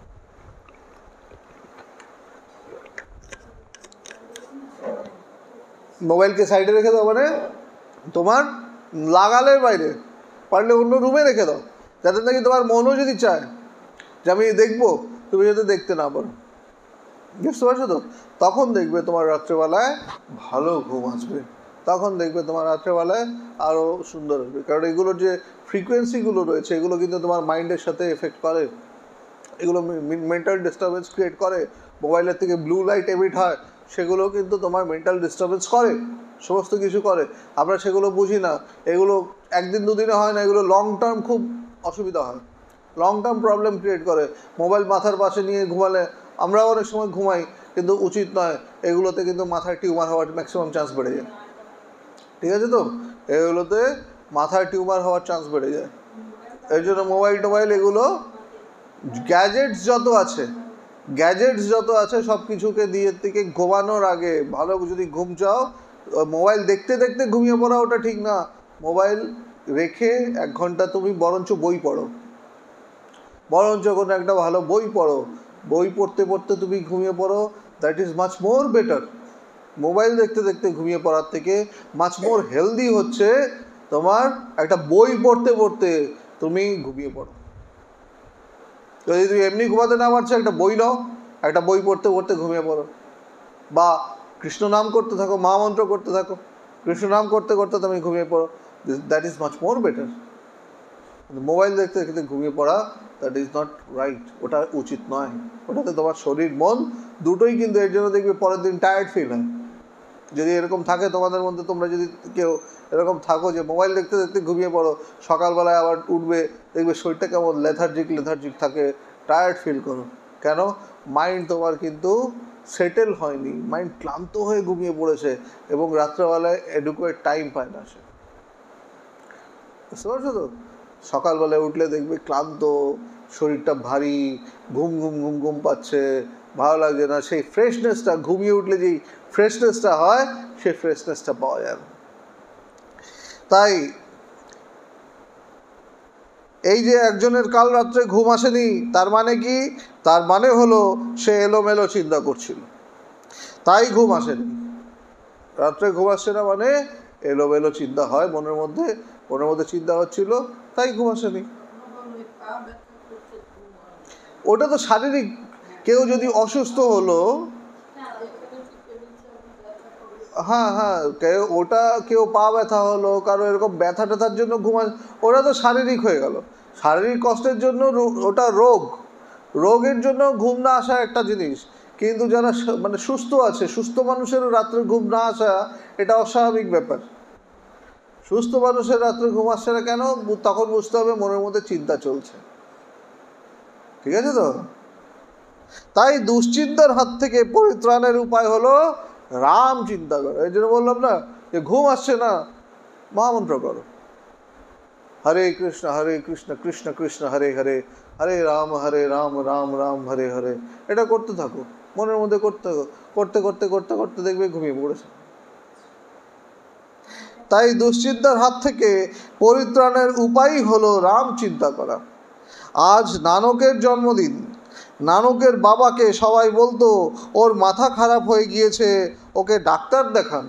মোবাইলকে সাইডে রেখে দাও মানে তোমার লাগালের বাইরে, পারলে অন্য রুমে রেখে দাও, যাতে নাকি তোমার মনও যদি চায় যে আমি দেখবো, তুমি যাতে দেখতে না পারো। বুঝতে পারছো তো? তখন দেখবে তোমার রাত্রেবেলায় ভালো ঘুম আসবে, তখন দেখবে তোমার রাত্রেবেলায় আরও সুন্দর আসবে। কারণ এগুলোর যে ফ্রিকোয়েন্সিগুলো রয়েছে এগুলো কিন্তু তোমার মাইন্ডের সাথে এফেক্ট করে, এগুলো মেন্টাল ডিস্টারবেন্স ক্রিয়েট করে। মোবাইলের থেকে ব্লু লাইট এমিট হয়, সেগুলো কিন্তু তোমার মেন্টাল ডিস্টারবেন্স করে, সমস্ত কিছু করে। আমরা সেগুলো বুঝি না, এগুলো একদিন দুদিনে হয় না, এগুলো লং টার্ম খুব অসুবিধা হয়, লং টার্ম প্রবলেম ক্রিয়েট করে। মোবাইল মাথার পাশে নিয়ে ঘুমালে, আমরাও অনেক সময় ঘুমাই কিন্তু উচিত নয়, এগুলোতে কিন্তু মাথায় টিউমার হওয়ার ম্যাক্সিমাম চান্স বেড়ে যায়। ঠিক আছে তো? এগুলোতে মাথায় টিউমার হওয়ার চান্স বেড়ে যায়। এই জন্য মোবাইল টোবাইল এগুলো গ্যাজেটস যত আছে, গ্যাজেটস যত আছে সব কিছুকে দিয়ে থেকে ঘুমানোর আগে ভালো যদি ঘুম চাও, মোবাইল দেখতে দেখতে ঘুমিয়ে পড়া ওটা ঠিক না। মোবাইল রেখে এক ঘন্টা তুমি বরঞ্চ বই পড়ো, বরঞ্চ কোনো একটা ভালো বই পড়ো, বই পড়তে পড়তে তুমি ঘুমিয়ে পড়ো, that is much more better. Mobile দেখতে দেখতে ঘুমিয়ে পড়ার থেকে মাচ মোর হেলদি হচ্ছে তোমার একটা বই পড়তে পড়তে তুমি ঘুমিয়ে পড়ো। যদি তুমি এমনি ঘুমাতে না পারছো, একটা বই নাও, একটা বই পড়তে পড়তে ঘুমিয়ে পড়ো, বা কৃষ্ণ নাম করতে থাকো, মা মন্ত্র করতে থাকো, কৃষ্ণ নাম করতে করতে তুমি ঘুমিয়ে পড়ো, that is much more better. Mobile দেখতে দেখতে ঘুমিয়ে পড়া দ্যাট ইজ নট রাইট, ওটা উচিত নয়। ওটাতে তোমার শরীর মন দুটোই কিন্তু, এর জন্য দেখবে পরের দিন টায়ার্ড ফিল হয়। যদি এরকম থাকে তোমাদের মধ্যে, তোমরা যদি কেউ এরকম থাকো যে মোবাইল দেখতে দেখতে ঘুমিয়ে পড়ো, সকালবেলায় আবার উঠবে দেখবে শরীরটা কেমন লেথার্জিক লেথার্জিক থাকে, টায়ার্ড ফিল করো। কেন? মাইন্ড তোমার কিন্তু সেটেল হয়নি, মাইন্ড ক্লান্ত হয়ে ঘুমিয়ে পড়েছে এবং রাত্রেবেলায় অ্যাডুকুয়েট টাইম পায় না সে। বুঝতে পারছো তো? সকালবেলায় উঠলে দেখবে ক্লান্ত, শরীরটা ভারী, ঘুম ঘুম ঘুম ঘুম পাচ্ছে, ভালো লাগছে না, সেই ফ্রেশনেসটা ঘুমিয়ে উঠলে যেই ফ্রেশনেসটা হয় সেই ফ্রেশনেসটা পাওয়া যায় না। তাই এই যে একজনের কাল রাত্রে ঘুম আসেনি, তার মানে কি? তার মানে হলো সে এলোমেলো চিন্তা করছিল, তাই ঘুম আসেনি। রাত্রে ঘুম আসছে না মানে এলোমেলো চিন্তা হয় মনের মধ্যে, মনের মধ্যে চিন্তা হচ্ছিল, তাই ঘুম আসেনি। ওটা তো শারীরিক, কেউ যদি অসুস্থ হলো, হ্যাঁ হ্যাঁ কেউ ওটা কেউ পা ব্যথা হলো, কারো এরকম ব্যথা ট্যাথার জন্য ঘুমা, ওটা তো শারীরিক হয়ে গেল। শারীরিক কষ্টের জন্য ওটা রোগ, রোগের জন্য ঘুম না আসা একটা জিনিস। কিন্তু যারা মানে সুস্থ আছে, সুস্থ মানুষেরও রাত্রে ঘুম না আসা এটা অস্বাভাবিক ব্যাপার। সুস্থ মানুষের রাত্রে ঘুম আসছে না কেন? তখন বুঝতে হবে মনের মধ্যে চিন্তা চলছে। ঠিক আছে তো? তাই দুশ্চিন্তার হাত থেকে পরিত্রাণের উপায় হলো রাম চিন্তা করো। এই জন্য বললাম না যে ঘুম আসছে না, মহামন্ত্র করো, হরে কৃষ্ণ হরে কৃষ্ণ কৃষ্ণ কৃষ্ণ হরে হরে, হরে রাম হরে রাম রাম রাম হরে হরে। এটা করতে থাকো, মনের মধ্যে করতে করতে করতে করতে করতে দেখবে ঘুমিয়ে পড়েছে। তাই দুশ্চিন্তার হাত থেকে পরিত্রাণের উপায় হলো রাম চিন্তা করা। আজ নানকের জন্মদিন। নানকের বাবাকে সবাই বলতো ওর মাথা খারাপ হয়ে গিয়েছে, ওকে ডাক্তার দেখান।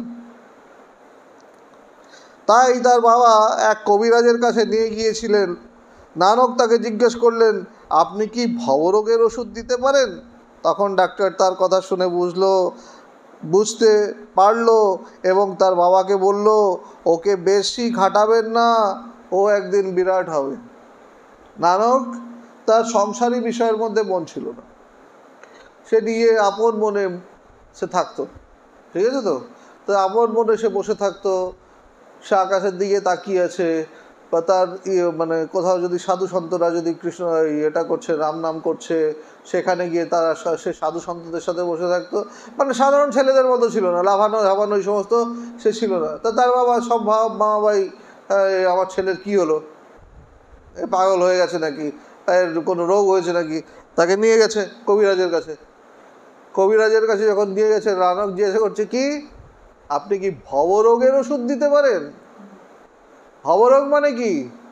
তাই তার বাবা এক কবিরাজের কাছে নিয়ে গিয়েছিলেন। নানক তাকে জিজ্ঞেস করলেন, আপনি কি ভবরোগের ওষুধ দিতে পারেন? তখন ডাক্তার তার কথা শুনে বুঝলো বুঝতে পারলো এবং তার বাবাকে বলল, ওকে বেশি খাটাবেন না, ও একদিন বিরাট হবে। নানক তার সংসারী বিষয়ের মধ্যে মন ছিল না, সে নিয়ে আপন মনে সে থাকতো, ঠিক আছে তো তো আপন মনে সে বসে থাকতো, সে আকাশের দিকে তাকিয়ে আছে, বা তার ইয়ে মানে কোথাও যদি সাধু সন্তরা যদি কৃষ্ণ এটা করছে, রাম নাম করছে, সেখানে গিয়ে তারা সে সাধু সন্তদের সাথে বসে থাকতো। মানে সাধারণ ছেলেদের মতো ছিল না, লাফানো ঝাপানো এই সমস্ত সে ছিল না। তা তার বাবা সব ভাব, মা ভাই আমার ছেলের কি হলো, পাগল হয়ে গেছে নাকি, এর কোনো রোগ হয়েছে নাকি, তাকে নিয়ে গেছে কবিরাজের কাছে। কবিরাজের কাছে যখন নিয়ে গেছে, নানক জিজ্ঞাসা করছে, কি আপনি কি ভবরোগের ওষুধ দিতে পারেন? ভবরোগ মানে কি?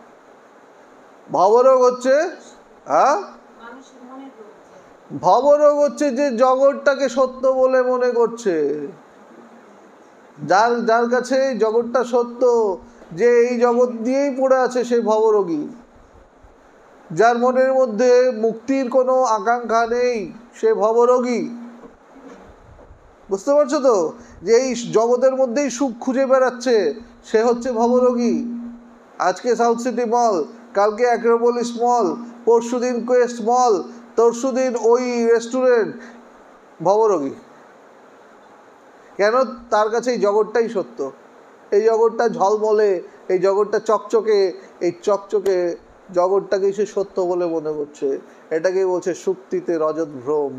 ভবরোগ হচ্ছে হ্যাঁ ভবরোগ হচ্ছে যে জগৎটাকে সত্য বলে মনে করছে, যার যার কাছে জগৎটা সত্য, যে এই জগৎ দিয়েই পড়ে আছে, সে ভবরোগী। যার মনের মধ্যে মুক্তির কোনো আকাঙ্ক্ষা নেই, সে ভবরোগী। বুঝতে পারছো তো, যে এই জগতের মধ্যেই সুখ খুঁজে বেড়াচ্ছে, সে হচ্ছে ভবরোগী। আজকে সাউথ সিটি মল, কালকে অ্যাক্রোপলিস মল, পরশু দিন কোয়েস্ট মল, তরশু দিন ওই রেস্টুরেন্ট, ভবরোগী। কেন? তার কাছে এই জগৎটাই সত্য, এই জগৎটা ঝলমলে, এই জগৎটা চকচকে, এই চকচকে জগৎটাকেই সে সত্য বলে মনে করছে। এটাকেই বলছে শুক্তিতে রজত ভ্রম।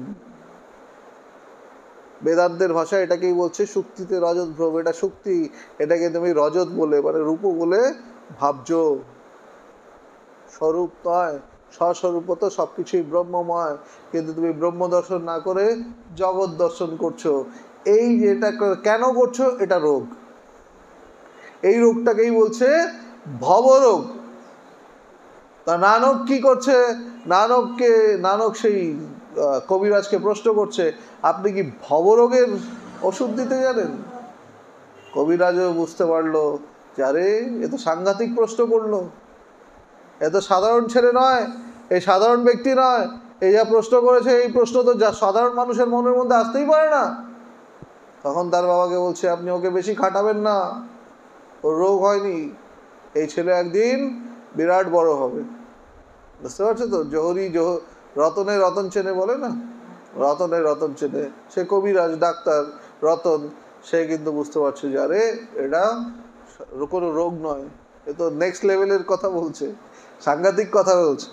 বেদান্তের ভাষায় এটাকেই বলছে শুক্তিতে রজত ভ্রম। এটা শুক্তি, এটাকে তুমি রজত বলে মানে রূপ বলে ভাবছো, স্বরূপ নয়। স্বস্বরূপ তো সব কিছুই ব্রহ্মময়, কিন্তু তুমি ব্রহ্ম দর্শন না করে জগৎ দর্শন করছো। এই যেটা কেন করছো, এটা রোগ। এই রোগটাকেই বলছে ভবরোগ। তা নানক কি করছে? নানককে নানক সেই কবিরাজকে প্রশ্ন করছে, আপনি কি ভবরোগের ওষুধ দিতে জানেন? কবিরাজও বুঝতে পারলো যে আরে এ তো সাংঘাতিক প্রশ্ন করলো, এ তো সাধারণ ছেলে নয়, এই সাধারণ ব্যক্তি নয়, এই যা প্রশ্ন করেছে এই প্রশ্ন তো যা সাধারণ মানুষের মনের মধ্যে আসতেই পারে না। তখন তার বাবাকে বলছে, আপনি ওকে বেশি খাটাবেন না, ওর রোগ হয়নি, এই ছেলে একদিন বিরাট বড় হবে। বুঝতে পারছো তো, জহরি জহ রতনে রতন চেনে বলে না, রতনে রতন চেনে। সে কবিরাজ ডাক্তার রতন, সে কিন্তু বুঝতে পারছে যে আরে এটা কোনো রোগ নয়, এ তো নেক্সট লেভেলের কথা বলছে, সাংঘাতিক কথা বলছে।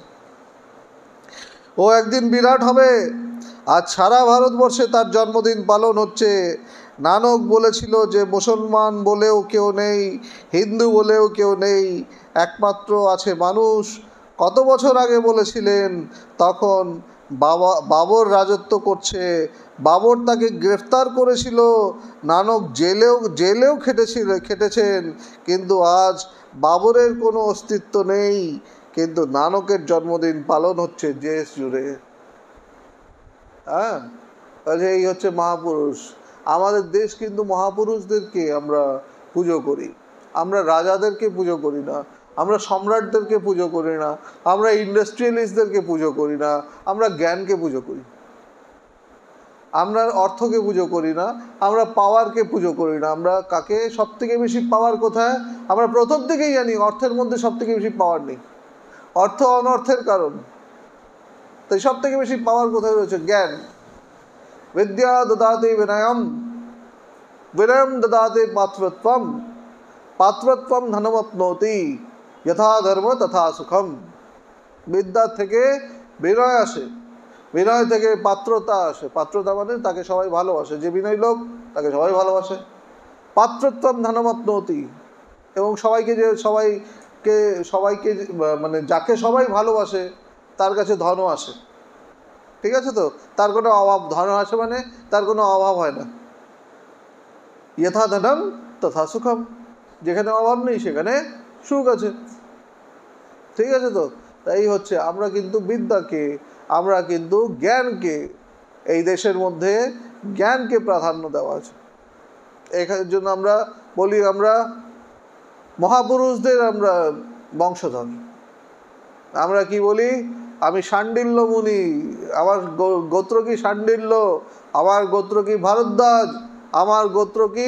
ও একদিন বিরাট হবে। আজ সারা ভারতবর্ষে তার জন্মদিন পালন হচ্ছে। নানক বলেছিল যে মুসলমান বলেও কেউ নেই, হিন্দু বলেও কেউ নেই, একমাত্র আছে মানুষ। কত বছর আগে বলেছিলেন, তখন বাবা বাবর রাজত্ব করছে। বাবর তাকে গ্রেফতার করেছিল, নানক জেলেও জেলেও খেটেছিল খেটেছেন কিন্তু আজ বাবরের কোনো অস্তিত্ব নেই, কিন্তু নানকের জন্মদিন পালন হচ্ছে দেশ জুড়ে। হ্যাঁ, তাহলে এই হচ্ছে মহাপুরুষ। আমাদের দেশ কিন্তু মহাপুরুষদেরকে আমরা পুজো করি, আমরা রাজাদেরকে পুজো করি না, আমরা সম্রাটদেরকে পুজো করি না, আমরা ইন্ডাস্ট্রিয়ালিস্টদেরকে পুজো করি না, আমরা জ্ঞানকে পুজো করি, আমরা অর্থকে পুজো করি না, আমরা পাওয়ারকে পুজো করি না। আমরা কাকে সব থেকে বেশি পাওয়ার কোথায়? আমরা প্রথম থেকেই জানি অর্থের মধ্যে সব থেকে বেশি পাওয়ার নেই, অর্থ অনর্থের কারণ। তাই সব থেকে বেশি পাওয়ার কোথায় রয়েছে? জ্ঞান। বিদ্যা দদাতে বিনয়ম, বিনয়ম দদাতে পাত্রত্বম, পাত্রত্বম ধনমপ্নোতি, যথা ধর্ম তথা সুখম। বিদ্যা থেকে বিনয় আসে, বিনয় থেকে পাত্রতা আসে, পাত্রতা মানে তাকে সবাই ভালোবাসে, যে বিনয় লোক তাকে সবাই ভালোবাসে। পাত্রত্বম ধনমপ্নোতি, এবং সবাইকে যে সবাই কে সবাইকে মানে যাকে সবাই ভালোবাসে তার কাছে ধনও আসে, ঠিক আছে তো, তার কোনো অভাব, ধন আসে মানে তার কোনো অভাব হয় না। যথা ধনম তথা সুখম, যেখানে অভাব নেই সেখানে সুখ আছে, ঠিক আছে তো। তাই হচ্ছে আমরা কিন্তু বিদ্যাকে, আমরা কিন্তু জ্ঞানকে, এই দেশের মধ্যে জ্ঞানকে প্রাধান্য দেওয়া আছে। এখানের জন্য আমরা বলি আমরা মহাপুরুষদের আমরা বংশধর। আমরা কি বলি, আমি শাণ্ডিল্য মুনি, আমার গোত্র কি শাণ্ডিল্য, আমার গোত্র কি ভারদ্বাজ, আমার গোত্র কি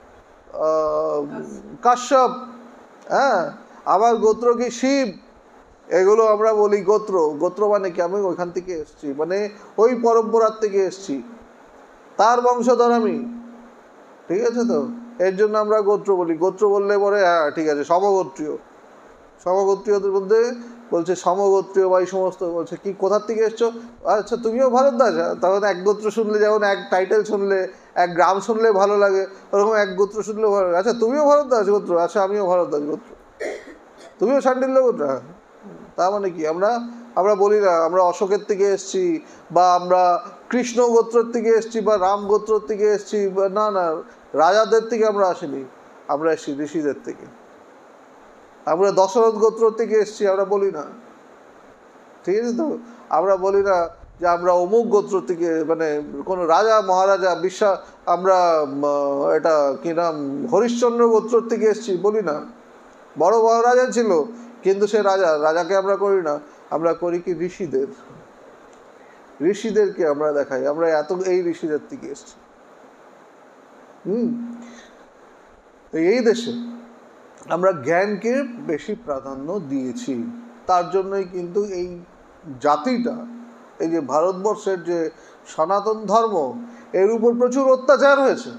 কাশ্যপ, হ্যাঁ, আমার গোত্র কি শিব, এগুলো আমরা বলি গোত্র। গোত্র মানে কি, আমি ওইখান থেকে এসছি, মানে ওই পরম্পরার থেকে এসছি, তার বংশধর আমি, ঠিক আছে তো। এর জন্য আমরা গোত্র বলি। গোত্র বললে পরে হ্যাঁ ঠিক আছে, সমগোত্রীয়, সমগোত্রীয়দের মধ্যে বলছে সমগোত্রীয় বা এই সমস্ত, বলছে কি কোথার থেকে এসছো, আচ্ছা তুমিও ভারতদাস, তখন এক গোত্র শুনলে, যেমন এক টাইটেল শুনলে, এক গ্রাম শুনলে ভালো লাগে, ওরকম এক গোত্র শুনলে ভালো লাগে। আচ্ছা তুমিও ভারতদাস গোত্র, আচ্ছা আমিও ভারতদাস গোত্র, তুমিও শাণ্ডিল্য গোত্র। তার মানে কি, আমরা আমরা বলি না আমরা অশোকের থেকে এসছি, বা আমরা কৃষ্ণ গোত্রের থেকে এসছি, বা রাম গোত্রের থেকে এসছি, বা না না, রাজাদের থেকে আমরা আসিনি, আমরা এসছি ঋষিদের থেকে। আমরা দশরথ গোত্র থেকে এসছি, আমরা বলি না, ঠিক আছে তো। আমরা বলি না যে আমরা অমুক গোত্র থেকে, মানে কোনো রাজা মহারাজা বিশ্বা, আমরা এটা কি নাম হরিশ্চন্দ্র গোত্র থেকে এসছি, বলি না। বড় বড় রাজা ছিল, কিন্তু সে রাজা, রাজাকে আমরা করি না, আমরা করি কি ঋষিদের, ঋষিদেরকে আমরা দেখাই, আমরা এত এই ঋষিদের থেকে এসছি। হুম এই দেশে আমরা জ্ঞানকে বেশি প্রাধান্য দিয়েছি, তার জন্যই কিন্তু এই জাতিটা, এই যে ভারতবর্ষের যে সনাতন ধর্ম, এর উপর প্রচুর অত্যাচার হয়েছে,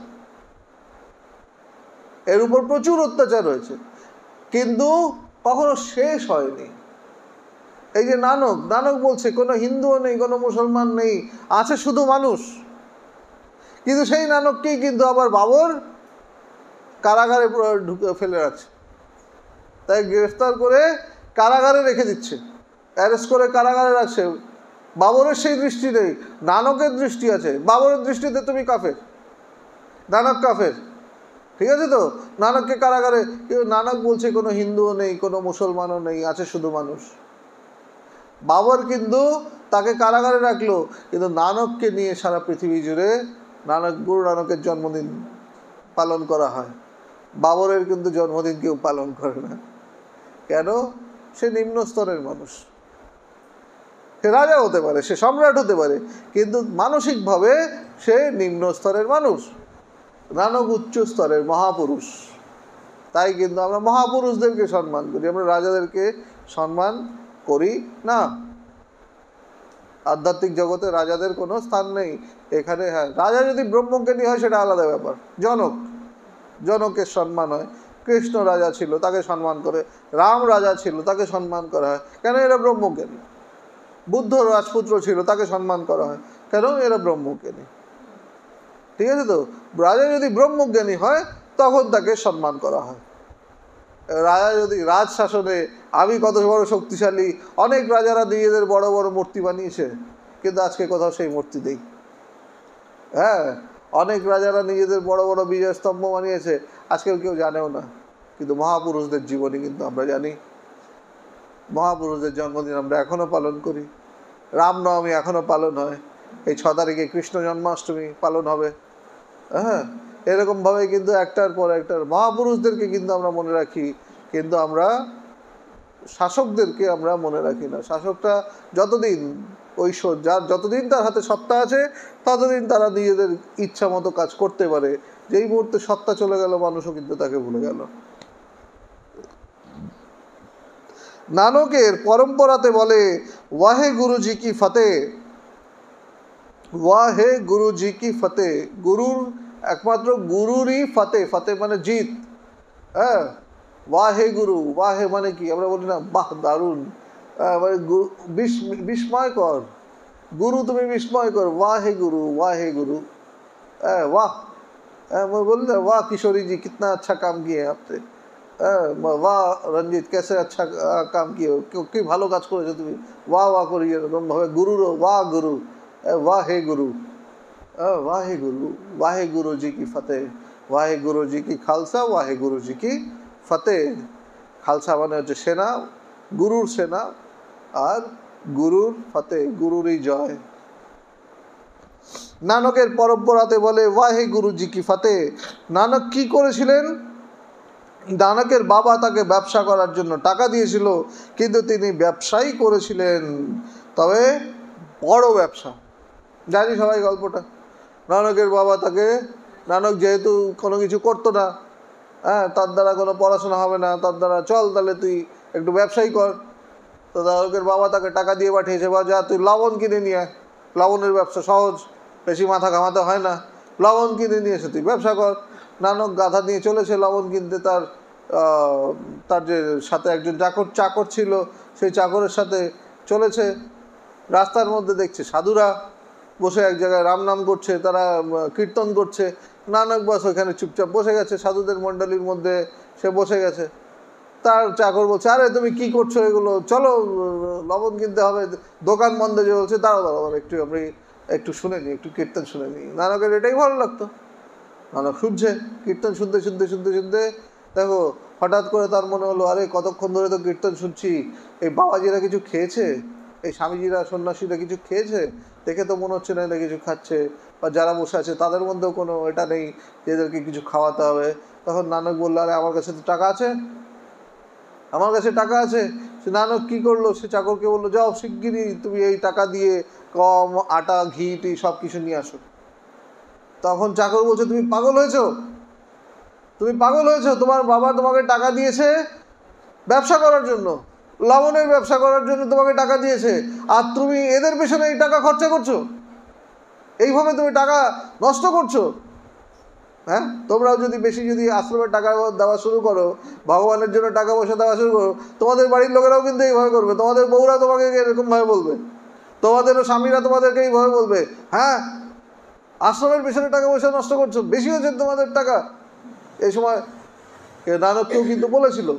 এর উপর প্রচুর অত্যাচার হয়েছে, কিন্তু কখনো শেষ হয়নি। এই যে নানক, নানক বলছে কোনো হিন্দুও নেই, কোনো মুসলমান নেই, আছে শুধু মানুষ, কিন্তু সেই নানককেই কিন্তু আবার বাবর কারাগারে ঢুকে ফেলে রাখছে, তাই গ্রেফতার করে কারাগারে রেখে দিচ্ছে, অ্যারেস্ট করে কারাগারে রাখছে। বাবরের সেই দৃষ্টি নেই, নানকের দৃষ্টি আছে। বাবরের দৃষ্টিতে তুমি কাফের, নানক কাফের, ঠিক আছে তো। নানককে কারাগারে, নানক বলছে কোনো হিন্দুও নেই, কোনো মুসলমানও নেই, আছে শুধু মানুষ। বাবর কিন্তু তাকে কারাগারে রাখলো, কিন্তু নানককে নিয়ে সারা পৃথিবী জুড়ে নানক, গুরু নানকের জন্মদিন পালন করা হয়। বাবরের কিন্তু জন্মদিন কেউ পালন করে না, কেন? সে নিম্ন স্তরের মানুষ, সে রাজা হতে পারে, সে সম্রাট হতে পারে, কিন্তু মানসিকভাবে সে নিম্ন স্তরের মানুষ। নানক উচ্চ স্তরের মহাপুরুষ, তাই কিন্তু আমরা মহাপুরুষদেরকে সম্মান করি, আমরা রাজাদেরকে সম্মান করি না। আধ্যাত্মিক জগতে রাজাদের কোনো স্থান নেই এখানে। হ্যাঁ, রাজা যদি ব্রহ্মজ্ঞানী হয় সেটা আলাদা ব্যাপার। জনক, জনকের সম্মান হয়, কৃষ্ণ রাজা ছিল তাকে সম্মান করে, রাম রাজা ছিল তাকে সম্মান করা হয়, কেন? এরা ব্রহ্মজ্ঞানী। বুদ্ধ রাজপুত্র ছিল, তাকে সম্মান করা হয়, কেন? এরা ব্রহ্মজ্ঞানী, ঠিক আছে তো। রাজা যদি ব্রহ্মজ্ঞানী হয় তখন তাকে সম্মান করা হয়। রাজা যদি রাজ শাসনে, আমি কত বড় শক্তিশালী, অনেক রাজারা নিজেদের বড় বড় মূর্তি বানিয়েছে, কিন্তু আজকে কোথাও সেই মূর্তি নেই। হ্যাঁ, অনেক রাজারা নিজেদের বড় বড় বিজয় স্তম্ভ বানিয়েছে, আজকেও কেউ জানেও না, কিন্তু মহাপুরুষদের জীবনী কিন্তু আমরা জানি। মহাপুরুষদের জন্মদিন আমরা এখনও পালন করি, রামনবমী এখনও পালন হয়, এই ছ তারিখে কৃষ্ণ জন্মাষ্টমী পালন হবে। হ্যাঁ, এরকমভাবে কিন্তু একটার পর একটার মহাপুরুষদেরকে কিন্তু আমরা মনে রাখি, কিন্তু আমরা শাসকদেরকে আমরা মনে রাখি না। শাসকটা যতদিন ওই যার যতদিন তার হাতে সত্তা আছে ততদিন তারা নিজেদের ইচ্ছা মতো কাজ করতে পারে, যেই মুহূর্তে সত্তা চলে গেল মানুষও কিন্তু তাকে ভুলে গেল। নানকের পরম্পরাতে বলে ওয়াহে গুরুজি কি ফতে, ওয়াহে গুরুজি কি ফতে, গুরুর একমাত্র গুরুরই ফতে, ফতে মানে জিত। হ্যাঁ, ওয়াহে গুরু, ওয়াহে মানে কি আমরা বলি না বাহ দারুণ, মানে বিস্ময়কর, গুরু তুমি বিস্ময়কর, ওয়াহে গুরু, ওয়াহে গুরু, হ্যাঁ वाह, मैं बोल रहा वाह किशोरी जी कितना अच्छा काम किए आपसे। वाह रंजित कैसे अच्छा काम किए, কি ভালো কাজ করেছো তুমি, वाह वाह করি এরকম ভাবে গুরুরও वाह गुरु, वाह हे गुरु, वाह हे गुरु, वाह गुरु जी की फतेह, वाह गुरु जी की खालसा, वाह गुरु जी की फतेह। খালসা মানে হচ্ছে সেনা, গুরুর সেনা, আর গুরুর ফতেহ, গুরুরই জয়। নানকের পরম্পরাতে বলে ওয়াহে গুরুজি কি ফতেহ। নানক কি করেছিলেন? নানকের বাবা তাকে ব্যবসা করার জন্য টাকা দিয়েছিল, কিন্তু তিনি ব্যবসাই করেছিলেন, তবে বড় ব্যবসা। জানি সবাই গল্পটা। নানকের বাবা তাকে, নানক যেহেতু কোনো কিছু করতো না, হ্যাঁ, তার দ্বারা কোনো পড়াশোনা হবে না, তার দ্বারা চল তাহলে তুই একটু ব্যবসাই কর। তো নানকের বাবা তাকে টাকা দিয়ে পাঠিয়েছে, বা যা তুই লবণ কিনে নিয়ে আয়, লবণের ব্যবসা সহজ, বেশি মাথা ঘামাতে হয় না, লবণ কিনে নিয়ে এসে তুই ব্যবসা কর। নানক গাধা নিয়ে চলেছে লবণ কিনতে। তার তার যে সাথে একজন চাকর চাকর ছিল, সেই চাকরের সাথে চলেছে। রাস্তার মধ্যে দেখছে সাধুরা বসে এক জায়গায় রাম নাম করছে, তারা কীর্তন করছে। নানক বাস ওইখানে চুপচাপ বসে গেছে, সাধুদের মণ্ডলীর মধ্যে সে বসে গেছে। তার চাকর বলছে, আরে তুমি কি করছো এগুলো, চলো লবণ কিনতে হবে, দোকান বন্ধ যে বলছে, দাঁড়াও দাঁড়াও একটু আমি একটু শুনে নিই, একটু কীর্তন শুনে নিই। নানকের এটাই ভালো লাগতো। নানক শুনছে, কীর্তন শুনতে শুনতে শুনতে শুনতে দেখো হঠাৎ করে তার মনে হলো, আরে কতক্ষণ ধরে তো কীর্তন শুনছি, এই বাবাজিরা কিছু খেয়েছে, এই স্বামীজিরা সন্ন্যাসীরা কিছু খেয়েছে, দেখে তো মনে হচ্ছে না এরা কিছু খাচ্ছে, বা যারা বসে আছে তাদের মধ্যেও কোনো এটা নেই যে এদেরকে কিছু খাওয়াতে হবে। তখন নানক বললো, আরে আমার কাছে তো টাকা আছে, আমার কাছে টাকা আছে। সে নানক কী করলো, সে চাকরকে বললো, যাও শিগগিরই তুমি এই টাকা দিয়ে কম আটা ঘি টি সব কিছু নিয়ে আসো। তখন চাকর বলছে, তুমি পাগল হয়েছো, তুমি পাগল হয়েছো, তোমার বাবা তোমাকে টাকা দিয়েছে ব্যবসা করার জন্য, লবণের ব্যবসা করার জন্য তোমাকে টাকা দিয়েছে, আর তুমি এদের পেছনে এই টাকা খরচা করছো, এইভাবে তুমি টাকা নষ্ট করছো। হ্যাঁ, তোমরাও যদি বেশি যদি আশ্রমের টাকা দেওয়া শুরু করো, ভগবানের জন্য টাকা পয়সা দেওয়া শুরু করো, তোমাদের বাড়ির লোকেরাও কিন্তু এইভাবে করবে, তোমাদের বউরা তোমাকে এরকমভাবে বলবে, তোমাদেরও স্বামীরা তোমাদেরকে এইভাবে বলবে, হ্যাঁ আশ্রমের পেছনে টাকা পয়সা নষ্ট করছো, বেশি হচ্ছে তোমাদের টাকা। এই সময় নানককেও কিন্তু বলেছিল।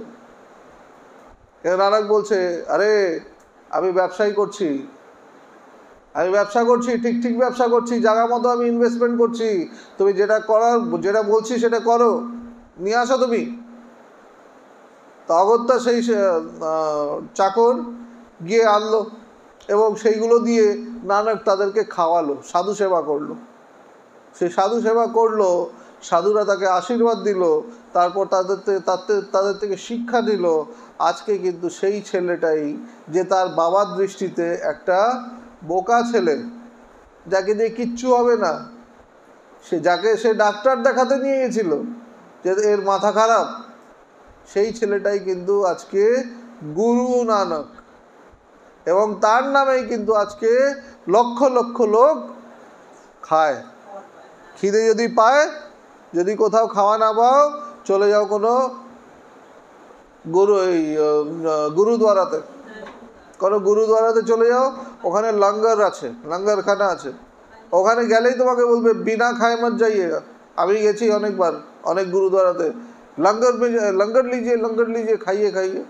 নানক বলছে, আরে আমি ব্যবসাই করছি, আমি ব্যবসা করছি, ঠিক ঠিক ব্যবসা করছি, জায়গা মতো আমি ইনভেস্টমেন্ট করছি, তুমি যেটা করার, যেটা বলছি সেটা করো, নিয়ে আসো তুমি। তো অগত্যা সেই চাকর গিয়ে আনলো, এবং সেইগুলো দিয়ে নানক তাদেরকে খাওয়ালো, সাধু সেবা করলো। সেই সাধু সেবা করলো, সাধুরা তাকে আশীর্বাদ দিল, তারপর তাদের তাদের তাদের থেকে শিক্ষা দিল। আজকে কিন্তু সেই ছেলেটাই যে তার বাবার দৃষ্টিতে একটা বোকা ছেলে, যাকে দিয়ে কিচ্ছু হবে না, সে যাকে সে ডাক্তার দেখাতে নিয়ে গেছিল যে এর মাথা খারাপ, সেই ছেলেটাই কিন্তু আজকে গুরু নানক, এবং তার নামেই কিন্তু আজকে লক্ষ লক্ষ লোক খায়। খিদে যদি পায়, যদি কোথাও খাওয়া না পাও, চলে যাও কোনো গুরু এই গুরুদ্বারাতে, কোনো গুরুদ্বারাতে চলে যাও, ওখানে লঙ্গর আছে, লঙ্গরখানা আছে, ওখানে গেলেই তোমাকে বলবে বিনা খায় মত যাইয়েগা। আমি গেছি অনেকবার অনেক গুরুদ্বারাতে, লঙ্গর মে লঙ্গর লিজিয়ে লঙ্গর লিজিয়ে খাইয়ে খাইয়ে,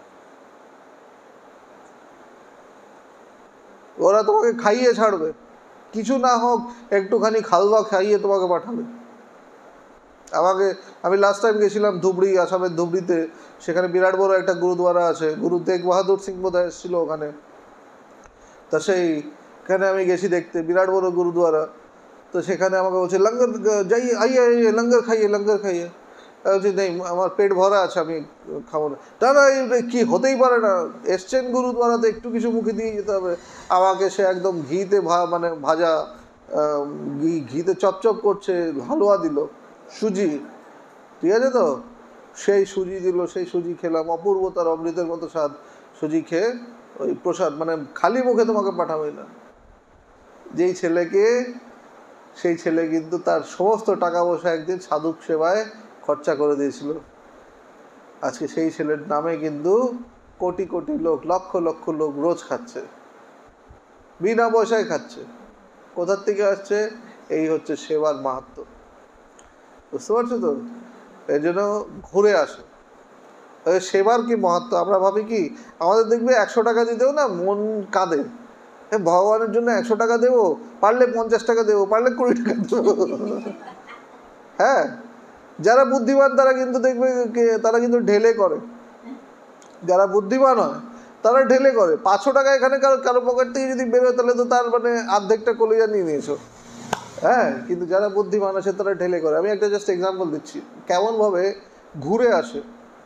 ওরা তোমাকে খাইয়ে ছাড়বে, কিছু না হোক একটুখানি খালবা খাইয়ে তোমাকে পাঠাবে। আমাকে আমি লাস্ট টাইম গেছিলাম ধুবড়ি, আসামের ধুবড়িতে, সেখানে বিরাট বড় একটা গুরুদ্বারা আছে, গুরু তেগ বাহাদুর সিং বোধহয় এসেছিল ওখানে। তা সেইখানে আমি গেছি দেখতে, বিরাট বড় গুরুদ্বারা। তো সেখানে আমাকে বলছে লঙ্গর যাইয়ে আইয়ে আইয়ে লঙ্গর খাইয়ে লঙ্গর খাইয়ে। বলছি নেই, আমার পেট ভরা আছে, আমি খাবো না। তা না, কি হতেই পারে না, এসছেন গুরুদ্বারাতে, একটু কিছু মুখে দিয়ে যেতে হবে। আমাকে সে একদম ঘিতে ভা মানে ভাজা ঘি ঘিতে চপচপ করছে হালুয়া দিল, সুজি, ঠিক আছে তো, সেই সুজি দিল, সেই সুজি খেলাম, অপূর্ব তার অমৃতের মতো স্বাদ। সুজি খেয়ে ওই প্রসাদ, মানে খালি মুখে তোমাকে পাঠাবে না। যেই ছেলেকে, সেই ছেলে কিন্তু তার সমস্ত টাকা পয়সা একদিন সাধু সেবায় খরচা করে দিয়েছিল। আজকে সেই ছেলের নামে কিন্তু কোটি কোটি লোক, লক্ষ লক্ষ লোক রোজ খাচ্ছে, বিনা পয়সায় খাচ্ছে। কোথার থেকে আসছে? এই হচ্ছে সেবার মাহাত্ম্য, বুঝতে পারছো তো? এই জন্য ঘুরে আসে, সেবার কি মহত্ব। আমরা ভাবি কি, আমাদের দেখবে একশো টাকা দিতেও না মন কাঁদে, ভগবানের জন্য একশো টাকা দেবো, পারলে পঞ্চাশ টাকা দেবো, পারলে কুড়ি টাকা দেবো। হ্যাঁ, যারা বুদ্ধিমান তারা কিন্তু দেখবে তারা কিন্তু ঢেলে করে, যারা বুদ্ধিমান হয় তারা ঢেলে করে। পাঁচশো টাকা এখানে কারো কারো পকেট থেকে যদি বেরোয় তাহলে তো তার মানে অর্ধেকটা কলিজা নিয়ে নিয়েছো। হ্যাঁ, কিন্তু যারা বুদ্ধিমান আছে তারা ঢেলে করে। আমি একটা জাস্ট এক্সাম্পল দিচ্ছি কেমনভাবে ঘুরে আসে।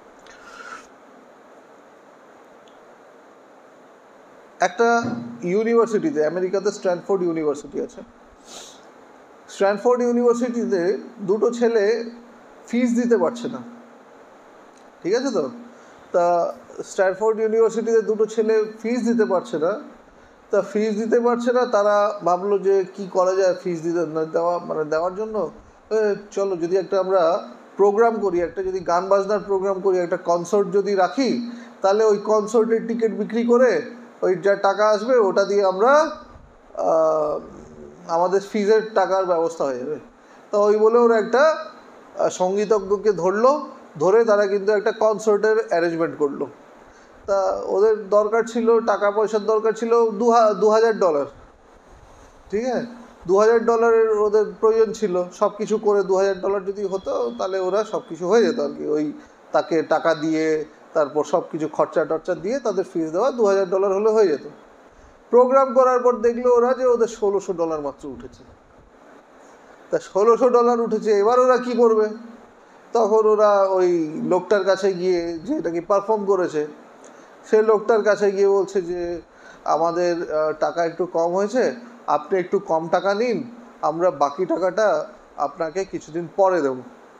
একটা ইউনিভার্সিটিতে, আমেরিকাতে স্ট্যানফোর্ড ইউনিভার্সিটি আছে, স্ট্যানফোর্ড ইউনিভার্সিটিতে দুটো ছেলে ফিস দিতে পারছে না, ঠিক আছে তো। তা স্ট্যানফোর্ড ইউনিভার্সিটিতে দুটো ছেলে ফিস দিতে পারছে না, তা ফিস দিতে পারছে না তারা ভাবলো যে কি করা যায় ফিস দিতে না দেওয়া মানে দেওয়ার জন্য, চলো যদি একটা আমরা প্রোগ্রাম করি, একটা যদি গান বাজনার প্রোগ্রাম করি, একটা কনসার্ট যদি রাখি, তাহলে ওই কনসার্টের টিকিট বিক্রি করে ওই যা টাকা আসবে ওটা দিয়ে আমরা আমাদের ফিজের টাকার ব্যবস্থা হয়ে যাবে। তো ওই বলে ওরা একটা সঙ্গীতজ্ঞকে ধরলো, ধরে তারা কিন্তু একটা কনসার্টের অ্যারেঞ্জমেন্ট করলো। তা ওদের দরকার ছিল, টাকা পয়সার দরকার ছিল দু দু হাজার ডলার, ঠিক আছে, দু হাজার ডলারের ওদের প্রয়োজন ছিল। সব কিছু করে দু হাজার ডলার যদি হতো তাহলে ওরা সব কিছু হয়ে যেত আর কি, ওই তাকে টাকা দিয়ে তারপর সব কিছু খরচা টরচা দিয়ে তাদের ফিস দেওয়া দু হাজার ডলার হলে হয়ে যেত। প্রোগ্রাম করার পর দেখলো ওরা যে ওদের ষোলোশো ডলার মাত্র উঠেছে। তা ষোলোশো ডলার উঠেছে, এবার ওরা কি করবে? তখন ওরা ওই লোকটার কাছে গিয়ে, যে এটাকে পারফর্ম করেছে, সে লোকটার কাছে গিয়ে বলছে যে আমাদের টাকা একটু কম হয়েছে, আপনি একটু কম টাকা নিন, আমরা বাকি টাকাটা আপনাকে কিছুদিন পরে দেব।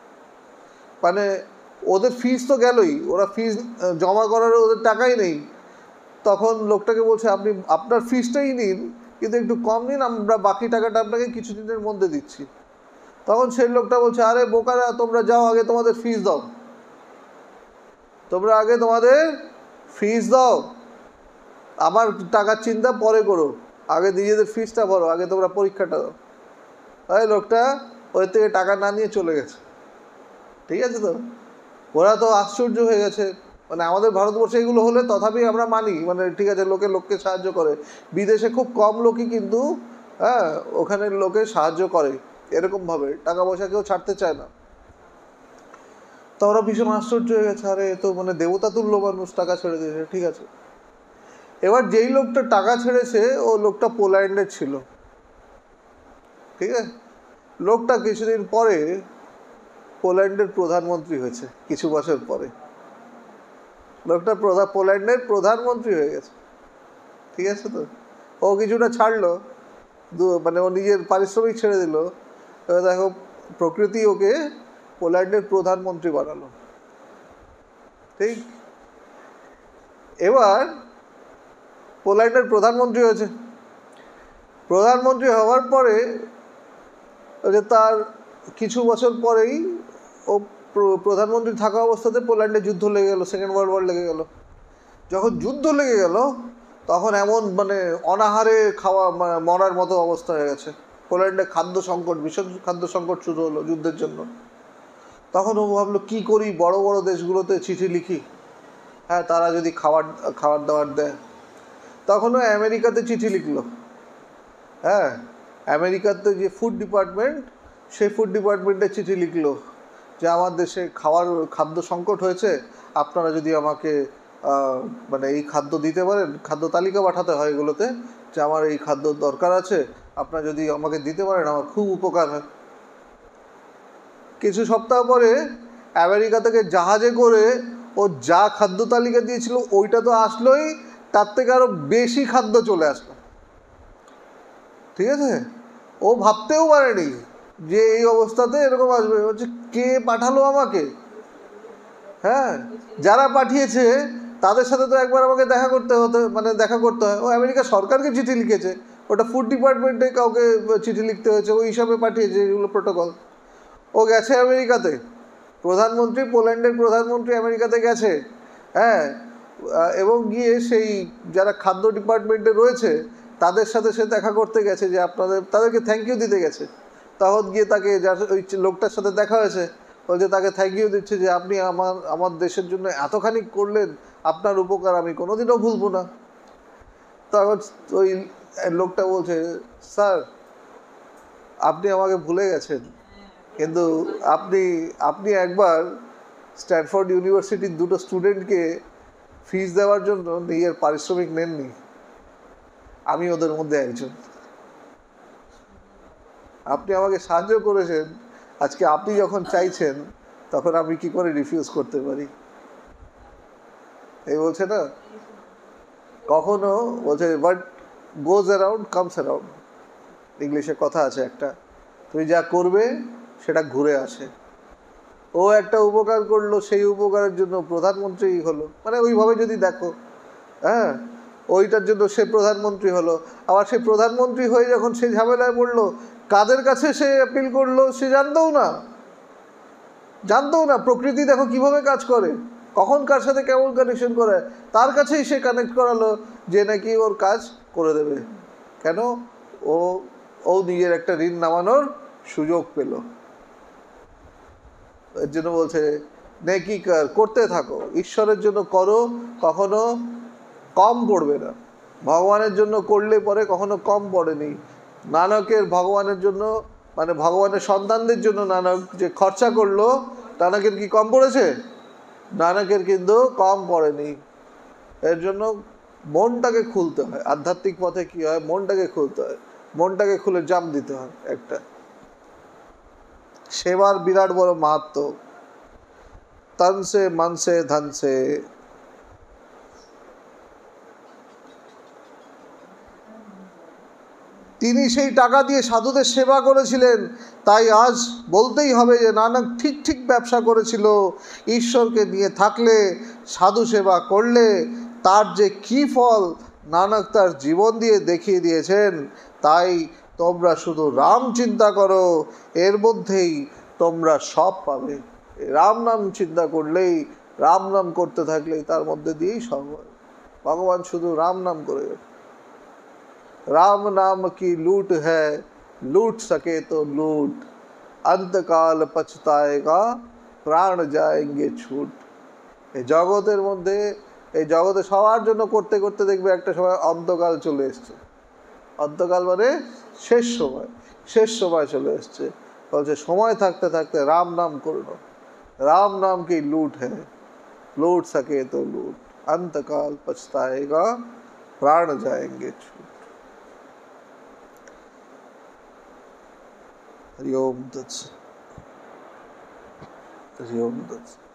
মানে ওদের ফিস তো গেলই, ওরা ফিস জমা করার ওদের টাকাই নেই। তখন লোকটাকে বলছে আপনি আপনার ফিসটাই নিন, কিন্তু একটু কম নিন, আমরা বাকি টাকাটা আপনাকে কিছুদিনের মধ্যে দিচ্ছি। তখন সেই লোকটা বলছে আরে বোকারা, তোমরা যাও আগে তোমাদের ফিস দাও, তোমরা আগে তোমাদের ফিস দাও, আমার টাকার চিন্তা পরে করো, আগে নিজেদের ফিসটা ভরো, আগে তোমরা পরীক্ষাটা দাও। তাই লোকটা ওদের থেকে টাকা না নিয়ে চলে গেছে, ঠিক আছে তো। ওরা তো আশ্চর্য হয়ে গেছে, মানে আমাদের ভারতবর্ষে এগুলো হলে তথাপি আমরা মানি, মানে ঠিক আছে লোকে লোককে সাহায্য করে। বিদেশে খুব কম লোকই কিন্তু হ্যাঁ ওখানে লোকে সাহায্য করে এরকমভাবে, টাকা পয়সা কেউ ছাড়তে চায় না। তো ওরা ভীষণ আশ্চর্য হয়ে গেছে, আরে তো মানে দেবতা তুল্য মানুষ টাকা ছেড়ে দিয়েছে, ঠিক আছে। এবার যেই লোকটা টাকা ছেড়েছে ও লোকটা পোল্যান্ডের ছিল, ঠিক আছে। লোকটা কিছুদিন পরে পোল্যান্ডের প্রধানমন্ত্রী হয়েছে, কিছু বছর পরে লোকটা প্রধান পোল্যান্ডের প্রধানমন্ত্রী হয়ে গেছে, ঠিক আছে তো। ও কিছুটা ছাড়লো, মানে ও নিজের পারিশ্রমিক ছেড়ে দিল। এবার দেখো প্রকৃতি ওকে পোল্যান্ডের প্রধানমন্ত্রী বানালো, ঠিক। এবার পোল্যান্ডের প্রধানমন্ত্রী হয়েছে, প্রধানমন্ত্রী হওয়ার পরে যে তার কিছু বছর পরেই ও প্রধানমন্ত্রী থাকা অবস্থাতে পোল্যান্ডে যুদ্ধ লেগে গেল, সেকেন্ড ওয়ার্ল্ড ওয়ার লেগে গেল। যখন যুদ্ধ লেগে গেল তখন এমন মানে অনাহারে খাওয়া মরার মতো অবস্থা হয়ে গেছে। পোল্যান্ডে খাদ্য সংকট, ভীষণ খাদ্য সংকট শুরু হলো যুদ্ধের জন্য। তখন ও ভাবলো কী করি, বড় বড় দেশগুলোতে চিঠি লিখি, হ্যাঁ তারা যদি খাবার খাবার দাবার দেয়। তখন ও আমেরিকাতে চিঠি লিখলো, হ্যাঁ আমেরিকাতে যে ফুড ডিপার্টমেন্ট, সেই ফুড ডিপার্টমেন্টে চিঠি লিখলো যে আমার দেশে খাওয়ার খাদ্য সংকট হয়েছে, আপনারা যদি আমাকে মানে এই খাদ্য দিতে পারেন, খাদ্য তালিকা পাঠাতে হয় এগুলোতে, যে আমার এই খাদ্য দরকার আছে, আপনারা যদি আমাকে দিতে পারেন আমার খুব উপকার হয়। কিছু সপ্তাহ পরে আমেরিকা থেকে জাহাজে করে ও যা খাদ্য তালিকা দিয়েছিল ওইটা তো আসলোই, তার থেকে আরও বেশি খাদ্য চলে আসলো, ঠিক আছে। ও ভাবতেও পারেনি যে এই অবস্থাতে এরকম আসবে। হচ্ছে কে পাঠালো আমাকে, হ্যাঁ যারা পাঠিয়েছে তাদের সাথে তো একবার আমাকে দেখা করতে হতে মানে দেখা করতে হয়। ও আমেরিকা সরকারকে চিঠি লিখেছে, ওটা ফুড ডিপার্টমেন্টে কাউকে চিঠি লিখতে হয়েছে, ওই হিসাবে পাঠিয়েছে, এগুলো প্রোটোকল। ও গেছে আমেরিকাতে, প্রধানমন্ত্রী পোল্যান্ডের প্রধানমন্ত্রী আমেরিকাতে গেছে, হ্যাঁ এবং গিয়ে সেই যারা খাদ্য ডিপার্টমেন্টে রয়েছে তাদের সাথে সে দেখা করতে গেছে, যে আপনাদের তাদেরকে থ্যাংক ইউ দিতে গেছে। তখন গিয়ে তাকে যার ওই লোকটার সাথে দেখা হয়েছে, বলছে তাকে থ্যাংক ইউ দিচ্ছে যে আপনি আমার আমার দেশের জন্য এতখানি করলেন, আপনার উপকার আমি কোনোদিনও ভুলবো না। তখন ওই লোকটা বলছে, স্যার আপনি আমাকে ভুলে গেছেন, কিন্তু আপনি আপনি একবার স্ট্যানফোর্ড ইউনিভার্সিটির দুটো স্টুডেন্টকে ফিস দেওয়ার জন্য নিজের পারিশ্রমিক নেননি, আমি ওদের মধ্যে একজন। আপনি আমাকে সাহায্য করেছেন, আজকে আপনি যখন চাইছেন তখন আমি কি করে রিফিউজ করতে পারি। এই বলছে না, কখনো বলছে but goes around comes around, ইংলিশে কথা আছে একটা, তুমি যা করবে সেটা ঘুরে আসে। ও একটা উপকার করলো, সেই উপকারের জন্য প্রধানমন্ত্রী হলো, মানে ওইভাবে যদি দেখো, হ্যাঁ ওইটার জন্য সে প্রধানমন্ত্রী হলো। আবার সে প্রধানমন্ত্রী হয়ে যখন সে ঝামেলায় পড়লো, কাদের কাছে সে অ্যাপিল করলো সে জানতেও না, জানতেও না প্রকৃতি দেখো কিভাবে কাজ করে, কখন কার সাথে কেমন কানেকশন করে, তার কাছেই সে কানেক্ট করালো যে নাকি ওর কাজ করে দেবে। কেন? ও ও নিজের একটা ঋণ নামানোর সুযোগ পেল। এর জন্য বলছে নেকি কর, করতে থাকো, ঈশ্বরের জন্য করো, কখনো কম পড়বে না। ভগবানের জন্য করলে পরে কখনো কম পড়েনি। নানকের ভগবানের জন্য, মানে ভগবানের সন্তানদের জন্য নানক যে খরচা করলো, নানকের কি কম পড়েছে? নানকের কিন্তু কম পড়েনি। এর জন্য মনটাকে খুলতে হয়। আধ্যাত্মিক পথে কি হয়? মনটাকে খুলতে হয়, মনটাকে খুলে জাম দিতে হয়। একটা সেবার বিরাট বড় মাহাত্ম, তন সে মন সে ধন সে। তিনি সেই টাকা দিয়ে সাধুদের সেবা করেছিলেন, তাই আজ বলতেই হবে যে নানক ঠিক ঠিক ব্যবসা করেছিল। ঈশ্বরকে নিয়ে থাকলে, সাধু সেবা করলে তার যে কী ফল নানক তার জীবন দিয়ে দেখিয়ে দিয়েছেন। তাই তোমরা শুধু রাম চিন্তা করো, এর মধ্যেই তোমরা সব পাবে। রাম নাম চিন্তা করলেই, রাম নাম করতে থাকলেই তার মধ্যে দিয়েই সব হয়। ভগবান শুধু রাম নাম করে। राम नाम की लूट है, लूट सके तो लूट, अंतकाल पछताएगा, প্রাণ যাएंगे ছুট। এই জগতের মধ্যে, এই জগতে সবার জন্য করতে করতে দেখবে একটা সময় অন্তকাল চলে এসছে। অন্তকাল মানে শেষ সময়, শেষ সময় চলে এসছে। বলছে সময় থাকতে থাকতে রাম নাম করলো। রাম नाम की लूट है, लूट सके तो लूट, अंतकाल पछताएगा, प्राण जाएंगे छूट। हरि ओम तत्सत। हरि ओम तत्सत।